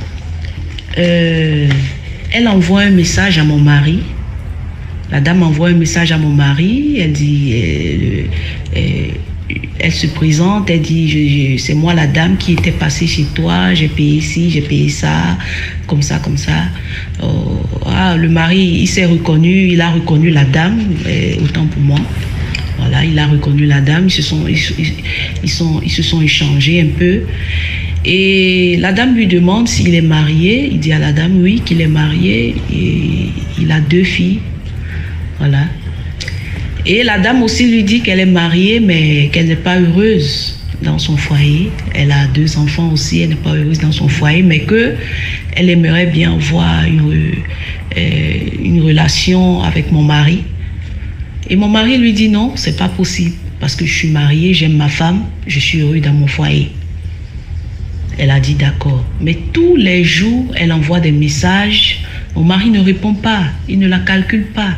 euh, elle envoie un message à mon mari. La dame envoie un message à mon mari. Elle dit... Euh, euh, Elle se présente, elle dit, c'est moi la dame qui était passée chez toi, j'ai payé ci, j'ai payé ça, comme ça, comme ça. Oh, ah, le mari, il s'est reconnu, il a reconnu la dame, autant pour moi. Voilà, il a reconnu la dame, ils se sont, ils, ils, sont, ils se sont échangés un peu. Et la dame lui demande s'il est marié. Il dit à la dame, oui, qu'il est marié. Et il a deux filles. Voilà. Et la dame aussi lui dit qu'elle est mariée, mais qu'elle n'est pas heureuse dans son foyer. Elle a deux enfants aussi, elle n'est pas heureuse dans son foyer, mais qu'elle aimerait bien avoir une, euh, une relation avec mon mari. Et mon mari lui dit non, c'est pas possible, parce que je suis mariée, j'aime ma femme, je suis heureuse dans mon foyer. Elle a dit d'accord. Mais tous les jours, elle envoie des messages. Mon mari ne répond pas, il ne la calcule pas.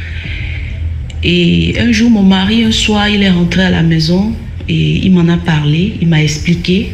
Et un jour, mon mari, un soir, il est rentré à la maison et il m'en a parlé, il m'a expliqué.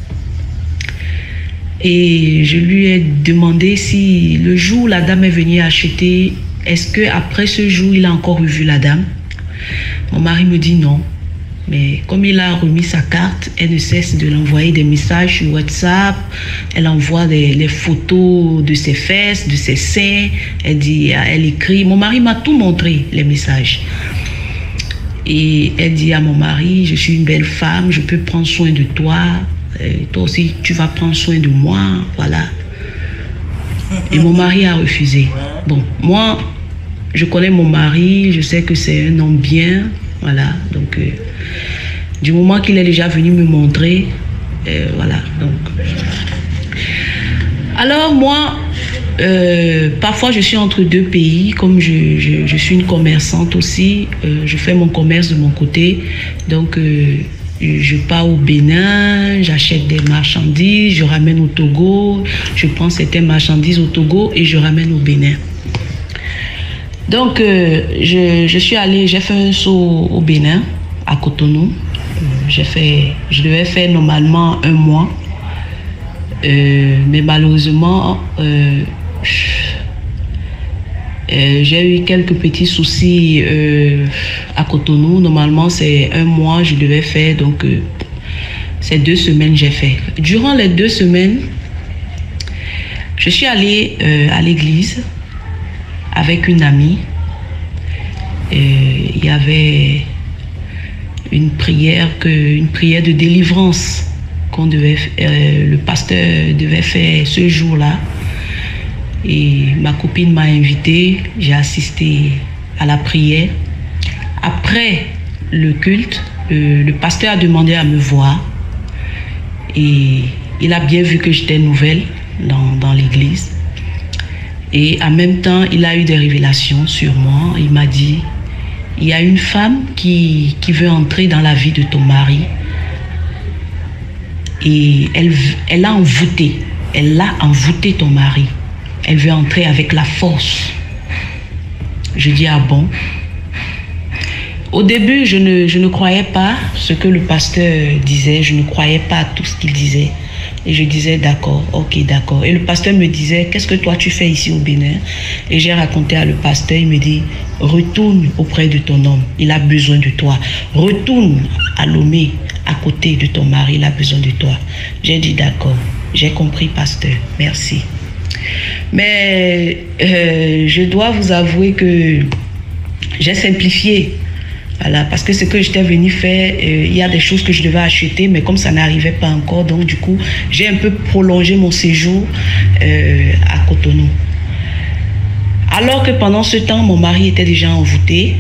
Et je lui ai demandé si le jour où la dame est venue acheter, est-ce qu'après ce jour, il a encore revu la dame? Mon mari me dit non. Mais comme il a remis sa carte, elle ne cesse de l'envoyer des messages sur WhatsApp. Elle envoie des, les photos de ses fesses, de ses seins. Elle dit, elle écrit. Mon mari m'a tout montré, les messages. Et elle dit à mon mari, je suis une belle femme, je peux prendre soin de toi. Et toi aussi, tu vas prendre soin de moi. Voilà. Et mon mari a refusé. Bon, moi, je connais mon mari, je sais que c'est un homme bien. Voilà, donc euh, du moment qu'il est déjà venu me montrer, euh, voilà, donc. Alors moi, euh, parfois je suis entre deux pays, comme je, je, je suis une commerçante aussi, euh, je fais mon commerce de mon côté, donc euh, je pars au Bénin, j'achète des marchandises, je ramène au Togo, je prends certaines marchandises au Togo et je ramène au Bénin. Donc, euh, je, je suis allée, j'ai fait un saut au Bénin, à Cotonou. Euh, j'ai fait, je devais faire normalement un mois. Euh, mais malheureusement, euh, euh, j'ai eu quelques petits soucis euh, à Cotonou. Normalement, c'est un mois je devais faire, donc euh, c'est deux semaines j'ai fait. Durant les deux semaines, je suis allée euh, à l'église avec une amie. Euh, il y avait une prière, que, une prière de délivrance qu'on devait, euh, le pasteur devait faire ce jour-là. Et ma copine m'a invitée, j'ai assisté à la prière. Après le culte, le, le pasteur a demandé à me voir et il a bien vu que j'étais nouvelle dans, dans l'église. Et en même temps, il a eu des révélations sur moi. Il m'a dit, il y a une femme qui, qui veut entrer dans la vie de ton mari et elle, elle a envoûté, elle a envoûté ton mari. Elle veut entrer avec la force. Je dis, ah bon? Au début, je ne, je ne croyais pas ce que le pasteur disait. Je ne croyais pas à tout ce qu'il disait. Et je disais, d'accord, ok, d'accord. Et le pasteur me disait, qu'est-ce que toi tu fais ici au Bénin? Et j'ai raconté à le pasteur, il me dit, retourne auprès de ton homme. Il a besoin de toi. Retourne à Lomé, à côté de ton mari. Il a besoin de toi. J'ai dit, d'accord. J'ai compris, pasteur. Merci. Mais euh, je dois vous avouer que j'ai simplifié. Voilà, parce que ce que j'étais venu faire, euh, il y a des choses que je devais acheter, mais comme ça n'arrivait pas encore, donc du coup, j'ai un peu prolongé mon séjour euh, à Cotonou. Alors que pendant ce temps, mon mari était déjà envoûté.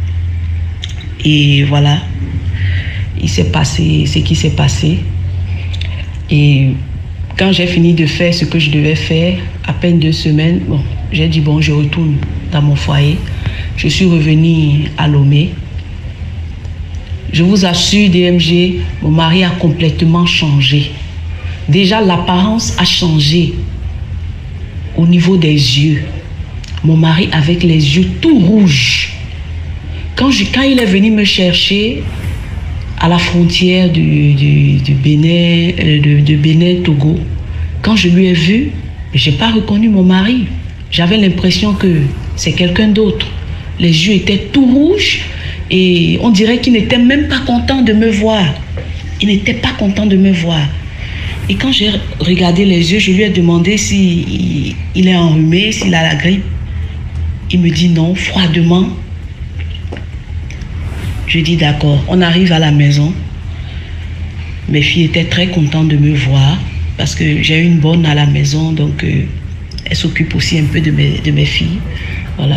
Et voilà, il s'est passé ce qui s'est passé. Et quand j'ai fini de faire ce que je devais faire, à peine deux semaines, bon, j'ai dit, bon, je retourne dans mon foyer. Je suis revenue à Lomé. Je vous assure, D M G, mon mari a complètement changé. Déjà, l'apparence a changé au niveau des yeux. Mon mari avec les yeux tout rouges. Quand, je, quand il est venu me chercher à la frontière du, du, du Bénin, de, de Bénin-Togo, quand je lui ai vu, je n'ai pas reconnu mon mari. J'avais l'impression que c'est quelqu'un d'autre. Les yeux étaient tout rouges et on dirait qu'il n'était même pas content de me voir. Il n'était pas content de me voir. Et quand j'ai regardé les yeux, je lui ai demandé s'il il est enrhumé, s'il a la grippe. Il me dit non, froidement. Je dis d'accord. On arrive à la maison. Mes filles étaient très contentes de me voir parce que j'ai une bonne à la maison, donc euh, elle s'occupe aussi un peu de mes, de mes filles. Voilà.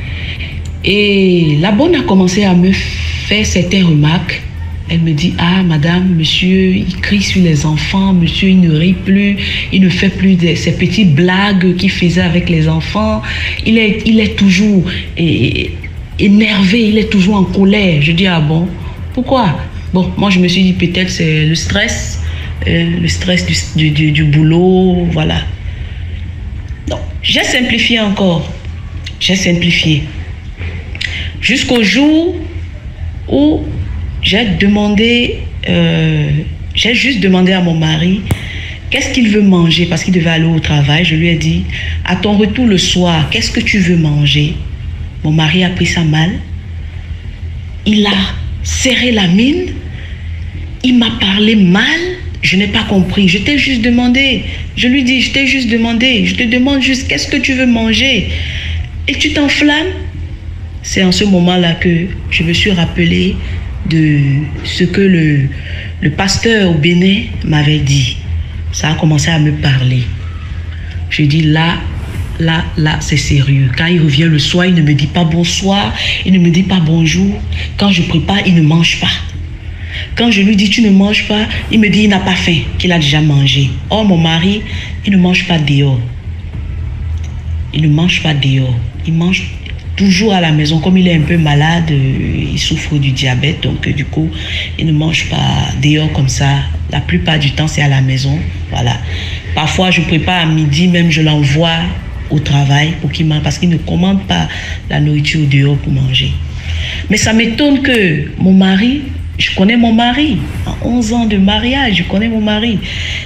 Et la bonne a commencé à me faire certaines remarques. Elle me dit, ah madame, monsieur, il crie sur les enfants, monsieur, il ne rit plus, il ne fait plus de, ces petites blagues qu'il faisait avec les enfants. Il est, il est toujours et, énervé, il est toujours en colère. Je dis, ah bon, pourquoi? Bon, moi je me suis dit, peut-être c'est le stress, euh, le stress du, du, du boulot, voilà. Donc, j'ai simplifié encore, j'ai simplifié. Jusqu'au jour où j'ai demandé, euh, j'ai juste demandé à mon mari, qu'est-ce qu'il veut manger parce qu'il devait aller au travail. Je lui ai dit, à ton retour le soir, qu'est-ce que tu veux manger? Mon mari a pris ça mal. Il a serré la mine. Il m'a parlé mal. Je n'ai pas compris. Je t'ai juste demandé. Je lui dis, je t'ai juste demandé. Je te demande juste, qu'est-ce que tu veux manger? Et tu t'enflammes. C'est en ce moment-là que je me suis rappelé de ce que le, le pasteur au Bénin m'avait dit. Ça a commencé à me parler. Je dis là, là, là, c'est sérieux. Quand il revient le soir, il ne me dit pas bonsoir, il ne me dit pas bonjour. Quand je prépare, il ne mange pas. Quand je lui dis tu ne manges pas, il me dit il n'a pas faim, qu'il a déjà mangé. Or, mon mari, il ne mange pas dehors. Il ne mange pas dehors. Il mange toujours à la maison. Comme il est un peu malade, il souffre du diabète, donc du coup, il ne mange pas dehors comme ça. La plupart du temps, c'est à la maison. Voilà. Parfois, je prépare à midi, même je l'envoie au travail pour qu'il mange, parce qu'il ne commande pas la nourriture dehors pour manger. Mais ça m'étonne que mon mari, je connais mon mari, en onze ans de mariage, je connais mon mari.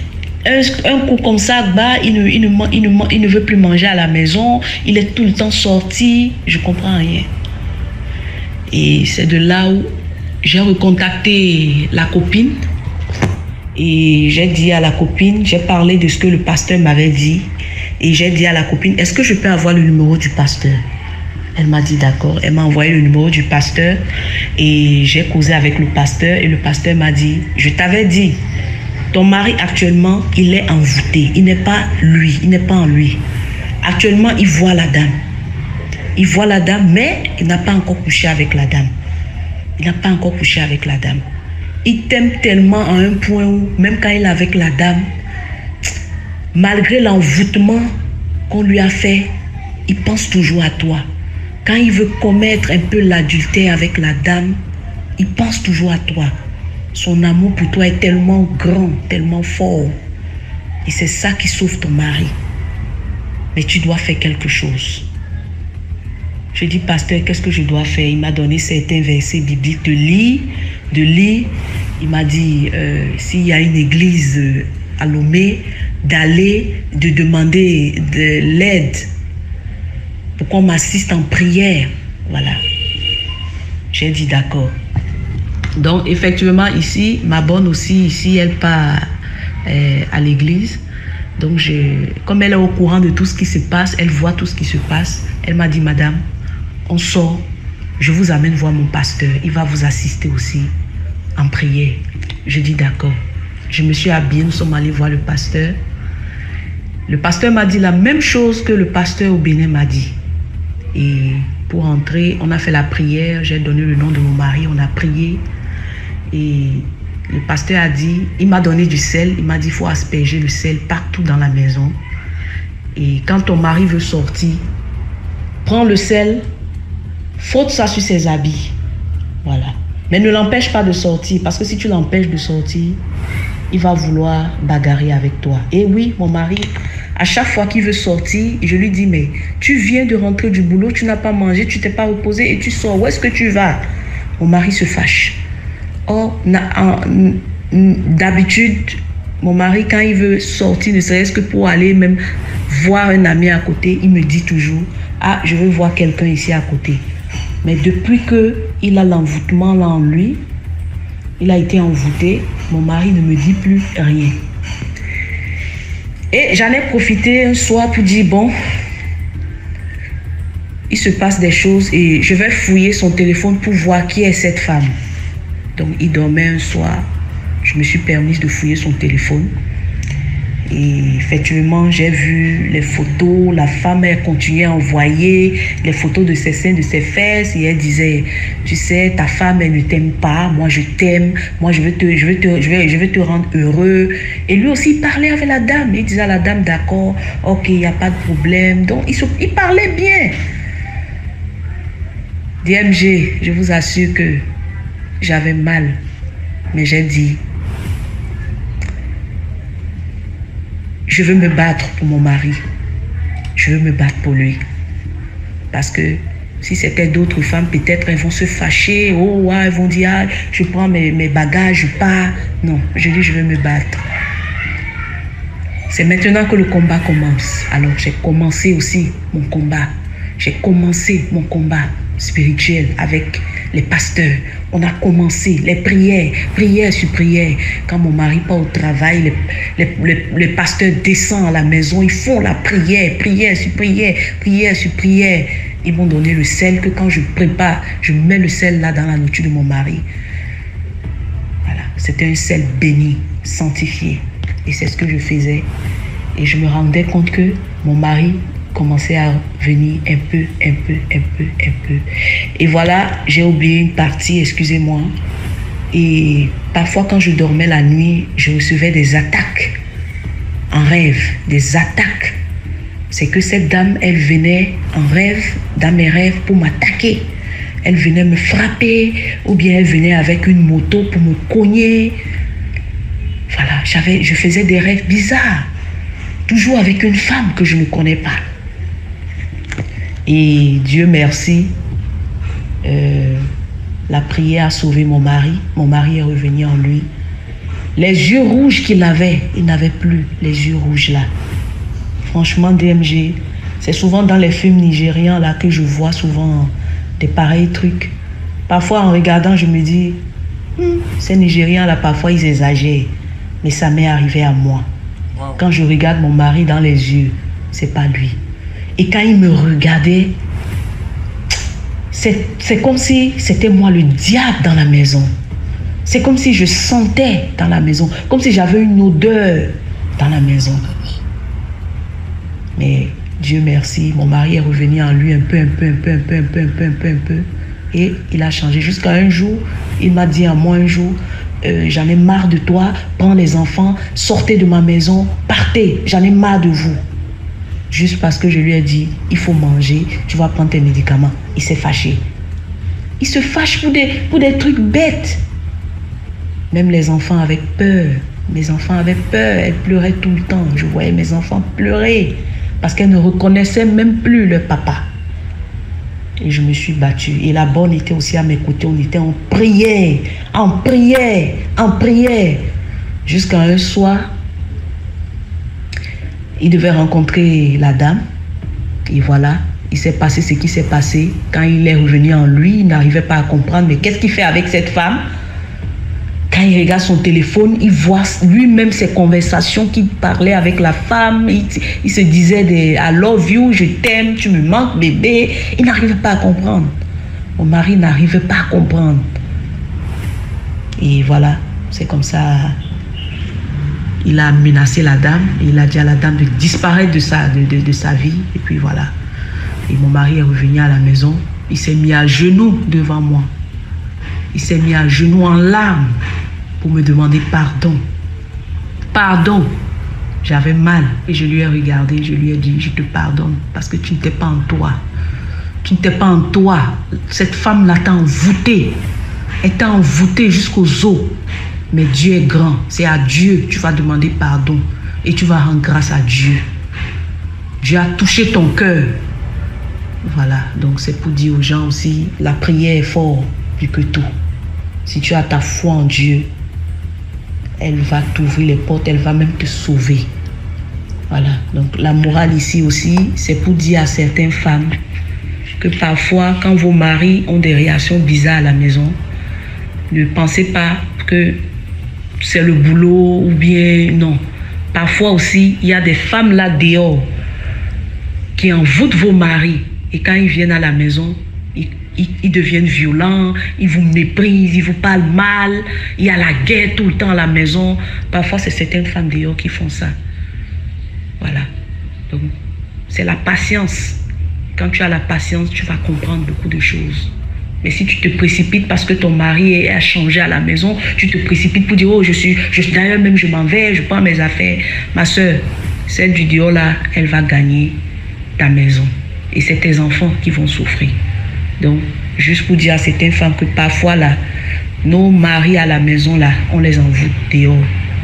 un, un coup comme ça, bah, il, ne, il, ne, il, ne, il ne veut plus manger à la maison, il est tout le temps sorti, je comprends rien. Et c'est de là où j'ai recontacté la copine et j'ai dit à la copine, j'ai parlé de ce que le pasteur m'avait dit et j'ai dit à la copine, est-ce que je peux avoir le numéro du pasteur? Elle m'a dit d'accord, elle m'a envoyé le numéro du pasteur et j'ai causé avec le pasteur et le pasteur m'a dit, je t'avais dit, ton mari actuellement, il est envoûté, il n'est pas lui, il n'est pas en lui. Actuellement, il voit la dame. Il voit la dame, mais il n'a pas encore couché avec la dame. Il n'a pas encore couché avec la dame. Il t'aime tellement à un point où, même quand il est avec la dame, malgré l'envoûtement qu'on lui a fait, il pense toujours à toi. Quand il veut commettre un peu l'adultère avec la dame, il pense toujours à toi. Son amour pour toi est tellement grand, tellement fort. Et c'est ça qui sauve ton mari. Mais tu dois faire quelque chose. Je dis, pasteur, qu'est-ce que je dois faire? Il m'a donné certains versets bibliques de lire, de lire. Il m'a dit, euh, s'il y a une église à Lomé, d'aller, de demander de l'aide pour qu'on m'assiste en prière. Voilà. J'ai dit d'accord. Donc, effectivement, ici, ma bonne aussi, ici, elle part euh, à l'église. Donc, je, comme elle est au courant de tout ce qui se passe, elle voit tout ce qui se passe. Elle m'a dit, madame, on sort, je vous amène voir mon pasteur. Il va vous assister aussi en prière. Je dis d'accord. Je me suis habillée, nous sommes allés voir le pasteur. Le pasteur m'a dit la même chose que le pasteur au Bénin m'a dit. Et pour entrer, on a fait la prière. J'ai donné le nom de mon mari, on a prié. Et le pasteur a dit, il m'a donné du sel. Il m'a dit, il faut asperger le sel partout dans la maison. Et quand ton mari veut sortir, prends le sel, frotte ça sur ses habits. Voilà. Mais ne l'empêche pas de sortir, parce que si tu l'empêches de sortir, il va vouloir bagarrer avec toi. Et oui, mon mari, à chaque fois qu'il veut sortir, je lui dis, mais tu viens de rentrer du boulot, tu n'as pas mangé, tu t'es pas reposé et tu sors. Où est-ce que tu vas? Mon mari se fâche. Or, d'habitude, mon mari, quand il veut sortir, ne serait-ce que pour aller même voir un ami à côté, il me dit toujours, ah, je veux voir quelqu'un ici à côté. Mais depuis qu'il a l'envoûtement là en lui, il a été envoûté, mon mari ne me dit plus rien. Et j'en ai profité un soir pour dire, bon, il se passe des choses et je vais fouiller son téléphone pour voir qui est cette femme. Donc il dormait un soir, je me suis permise de fouiller son téléphone. Et effectivement, j'ai vu les photos, la femme, elle continuait à envoyer les photos de ses seins, de ses fesses, et elle disait, tu sais, ta femme, elle ne t'aime pas, moi je t'aime, moi je veux te, je veux te, je vais, je vais te rendre heureux. Et lui aussi, il parlait avec la dame, il disait à la dame, d'accord, ok, il n'y a pas de problème. Donc, il, se, il parlait bien. D M G, je vous assure que j'avais mal, mais j'ai dit, je veux me battre pour mon mari. Je veux me battre pour lui. Parce que si c'était d'autres femmes, peut-être elles vont se fâcher. Oh, ouais, elles vont dire, ah, je prends mes, mes bagages, je pars. Non, je dis, je veux me battre. C'est maintenant que le combat commence. Alors, j'ai commencé aussi mon combat. J'ai commencé mon combat spirituel avec les pasteurs. On a commencé les prières, prières sur prières. Quand mon mari part au travail, les, les, les, les pasteurs descendent à la maison, ils font la prière, prière sur prière, prière sur prière. Ils m'ont donné le sel que quand je prépare, je mets le sel là dans la nourriture de mon mari. Voilà, c'était un sel béni, sanctifié. Et c'est ce que je faisais. Et je me rendais compte que mon mari commençait à venir un peu, un peu, un peu, un peu. Et voilà, j'ai oublié une partie, excusez-moi. Et parfois, quand je dormais la nuit, je recevais des attaques en rêve, des attaques. C'est que cette dame, elle venait en rêve, dans mes rêves, pour m'attaquer. Elle venait me frapper, ou bien elle venait avec une moto pour me cogner. Voilà, j'avais, je faisais des rêves bizarres. Toujours avec une femme que je ne connais pas. Et Dieu merci, euh, la prière a sauvé mon mari. Mon mari est revenu en lui. Les yeux rouges qu'il avait, il n'avait plus les yeux rouges là. Franchement, D M G, c'est souvent dans les films nigérians là que je vois souvent des pareils trucs. Parfois, en regardant, je me dis, hm, ces Nigérians là, parfois ils exagèrent. Mais ça m'est arrivé à moi. Wow. Quand je regarde mon mari dans les yeux, c'est pas lui. Et quand il me regardait, c'est c'est comme si c'était moi le diable dans la maison. C'est comme si je sentais dans la maison, comme si j'avais une odeur dans la maison. Mais Dieu merci, mon mari est revenu en lui un peu, un peu, un peu, un peu, un peu, un peu, un peu, un peu. Et il a changé. Jusqu'à un jour, il m'a dit à moi un jour, euh, j'en ai marre de toi, prends les enfants, sortez de ma maison, partez, j'en ai marre de vous. Juste parce que je lui ai dit, il faut manger, tu vas prendre tes médicaments. Il s'est fâché. Il se fâche pour des, pour des trucs bêtes. Même les enfants avaient peur. Mes enfants avaient peur. Elles pleuraient tout le temps. Je voyais mes enfants pleurer parce qu'elles ne reconnaissaient même plus leur papa. Et je me suis battue. Et la bonne était aussi à mes côtés. On était en prière, en prière, en prière. Jusqu'à un soir, il devait rencontrer la dame. Et voilà, il s'est passé ce qui s'est passé. Quand il est revenu en lui, il n'arrivait pas à comprendre. Mais qu'est-ce qu'il fait avec cette femme? Quand il regarde son téléphone, il voit lui-même ses conversations qu'il parlait avec la femme. Il, il se disait des I love you, je t'aime, tu me manques, bébé. Il n'arrivait pas à comprendre. Mon mari n'arrivait pas à comprendre. Et voilà, c'est comme ça. Il a menacé la dame. Il a dit à la dame de disparaître de sa, de, de, de sa vie. Et puis voilà. Et mon mari est revenu à la maison. Il s'est mis à genoux devant moi. Il s'est mis à genoux en larmes pour me demander pardon. Pardon. J'avais mal et je lui ai regardé, je lui ai dit, je te pardonne parce que tu n'étais pas en toi. Tu n'étais pas en toi. Cette femme-là t'a envoûté. Elle t'a envoûté jusqu'aux os. Mais Dieu est grand. C'est à Dieu que tu vas demander pardon et tu vas rendre grâce à Dieu. Dieu a touché ton cœur. Voilà, donc c'est pour dire aux gens aussi, la prière est forte plus que tout. Si tu as ta foi en Dieu, elle va t'ouvrir les portes, elle va même te sauver. Voilà, donc la morale ici aussi, c'est pour dire à certaines femmes que parfois, quand vos maris ont des réactions bizarres à la maison, ne pensez pas que c'est le boulot ou bien non. Parfois aussi, il y a des femmes là dehors qui envoûtent vos maris et quand ils viennent à la maison, ils, ils, ils deviennent violents, ils vous méprisent, ils vous parlent mal, il y a la guerre tout le temps à la maison. Parfois, c'est certaines femmes dehors qui font ça. Voilà. Donc, c'est la patience. Quand tu as la patience, tu vas comprendre beaucoup de choses. Mais si tu te précipites parce que ton mari a changé à la maison, tu te précipites pour dire, oh, je suis, je suis d'ailleurs même, je m'en vais, je prends mes affaires. Ma soeur, celle du dehors là, elle va gagner ta maison. Et c'est tes enfants qui vont souffrir. Donc, juste pour dire à certaines femmes que parfois là, nos maris à la maison là, on les envoûte dehors.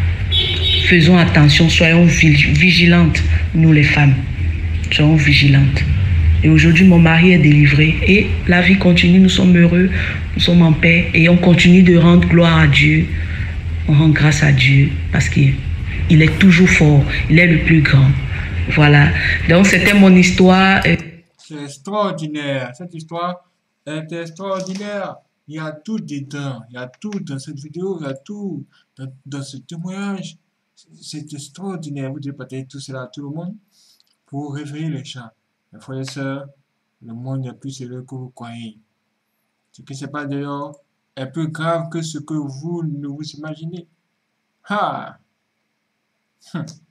Faisons attention, soyons vigilantes, nous les femmes. Soyons vigilantes. Et aujourd'hui, mon mari est délivré et la vie continue, nous sommes heureux, nous sommes en paix et on continue de rendre gloire à Dieu. On rend grâce à Dieu parce qu'il est toujours fort, il est le plus grand. Voilà, donc c'était mon histoire. C'est extraordinaire, cette histoire est extraordinaire. Il y a tout dedans, il y a tout dans cette vidéo, il y a tout dans, dans ce témoignage. C'est extraordinaire, vous devez partager tout cela à tout le monde pour réveiller les gens. Mes frères et sœurs, le monde est plus sérieux que vous croyez. Ce qui se passe dehors est plus grave que ce que vous ne vous imaginez. Ha!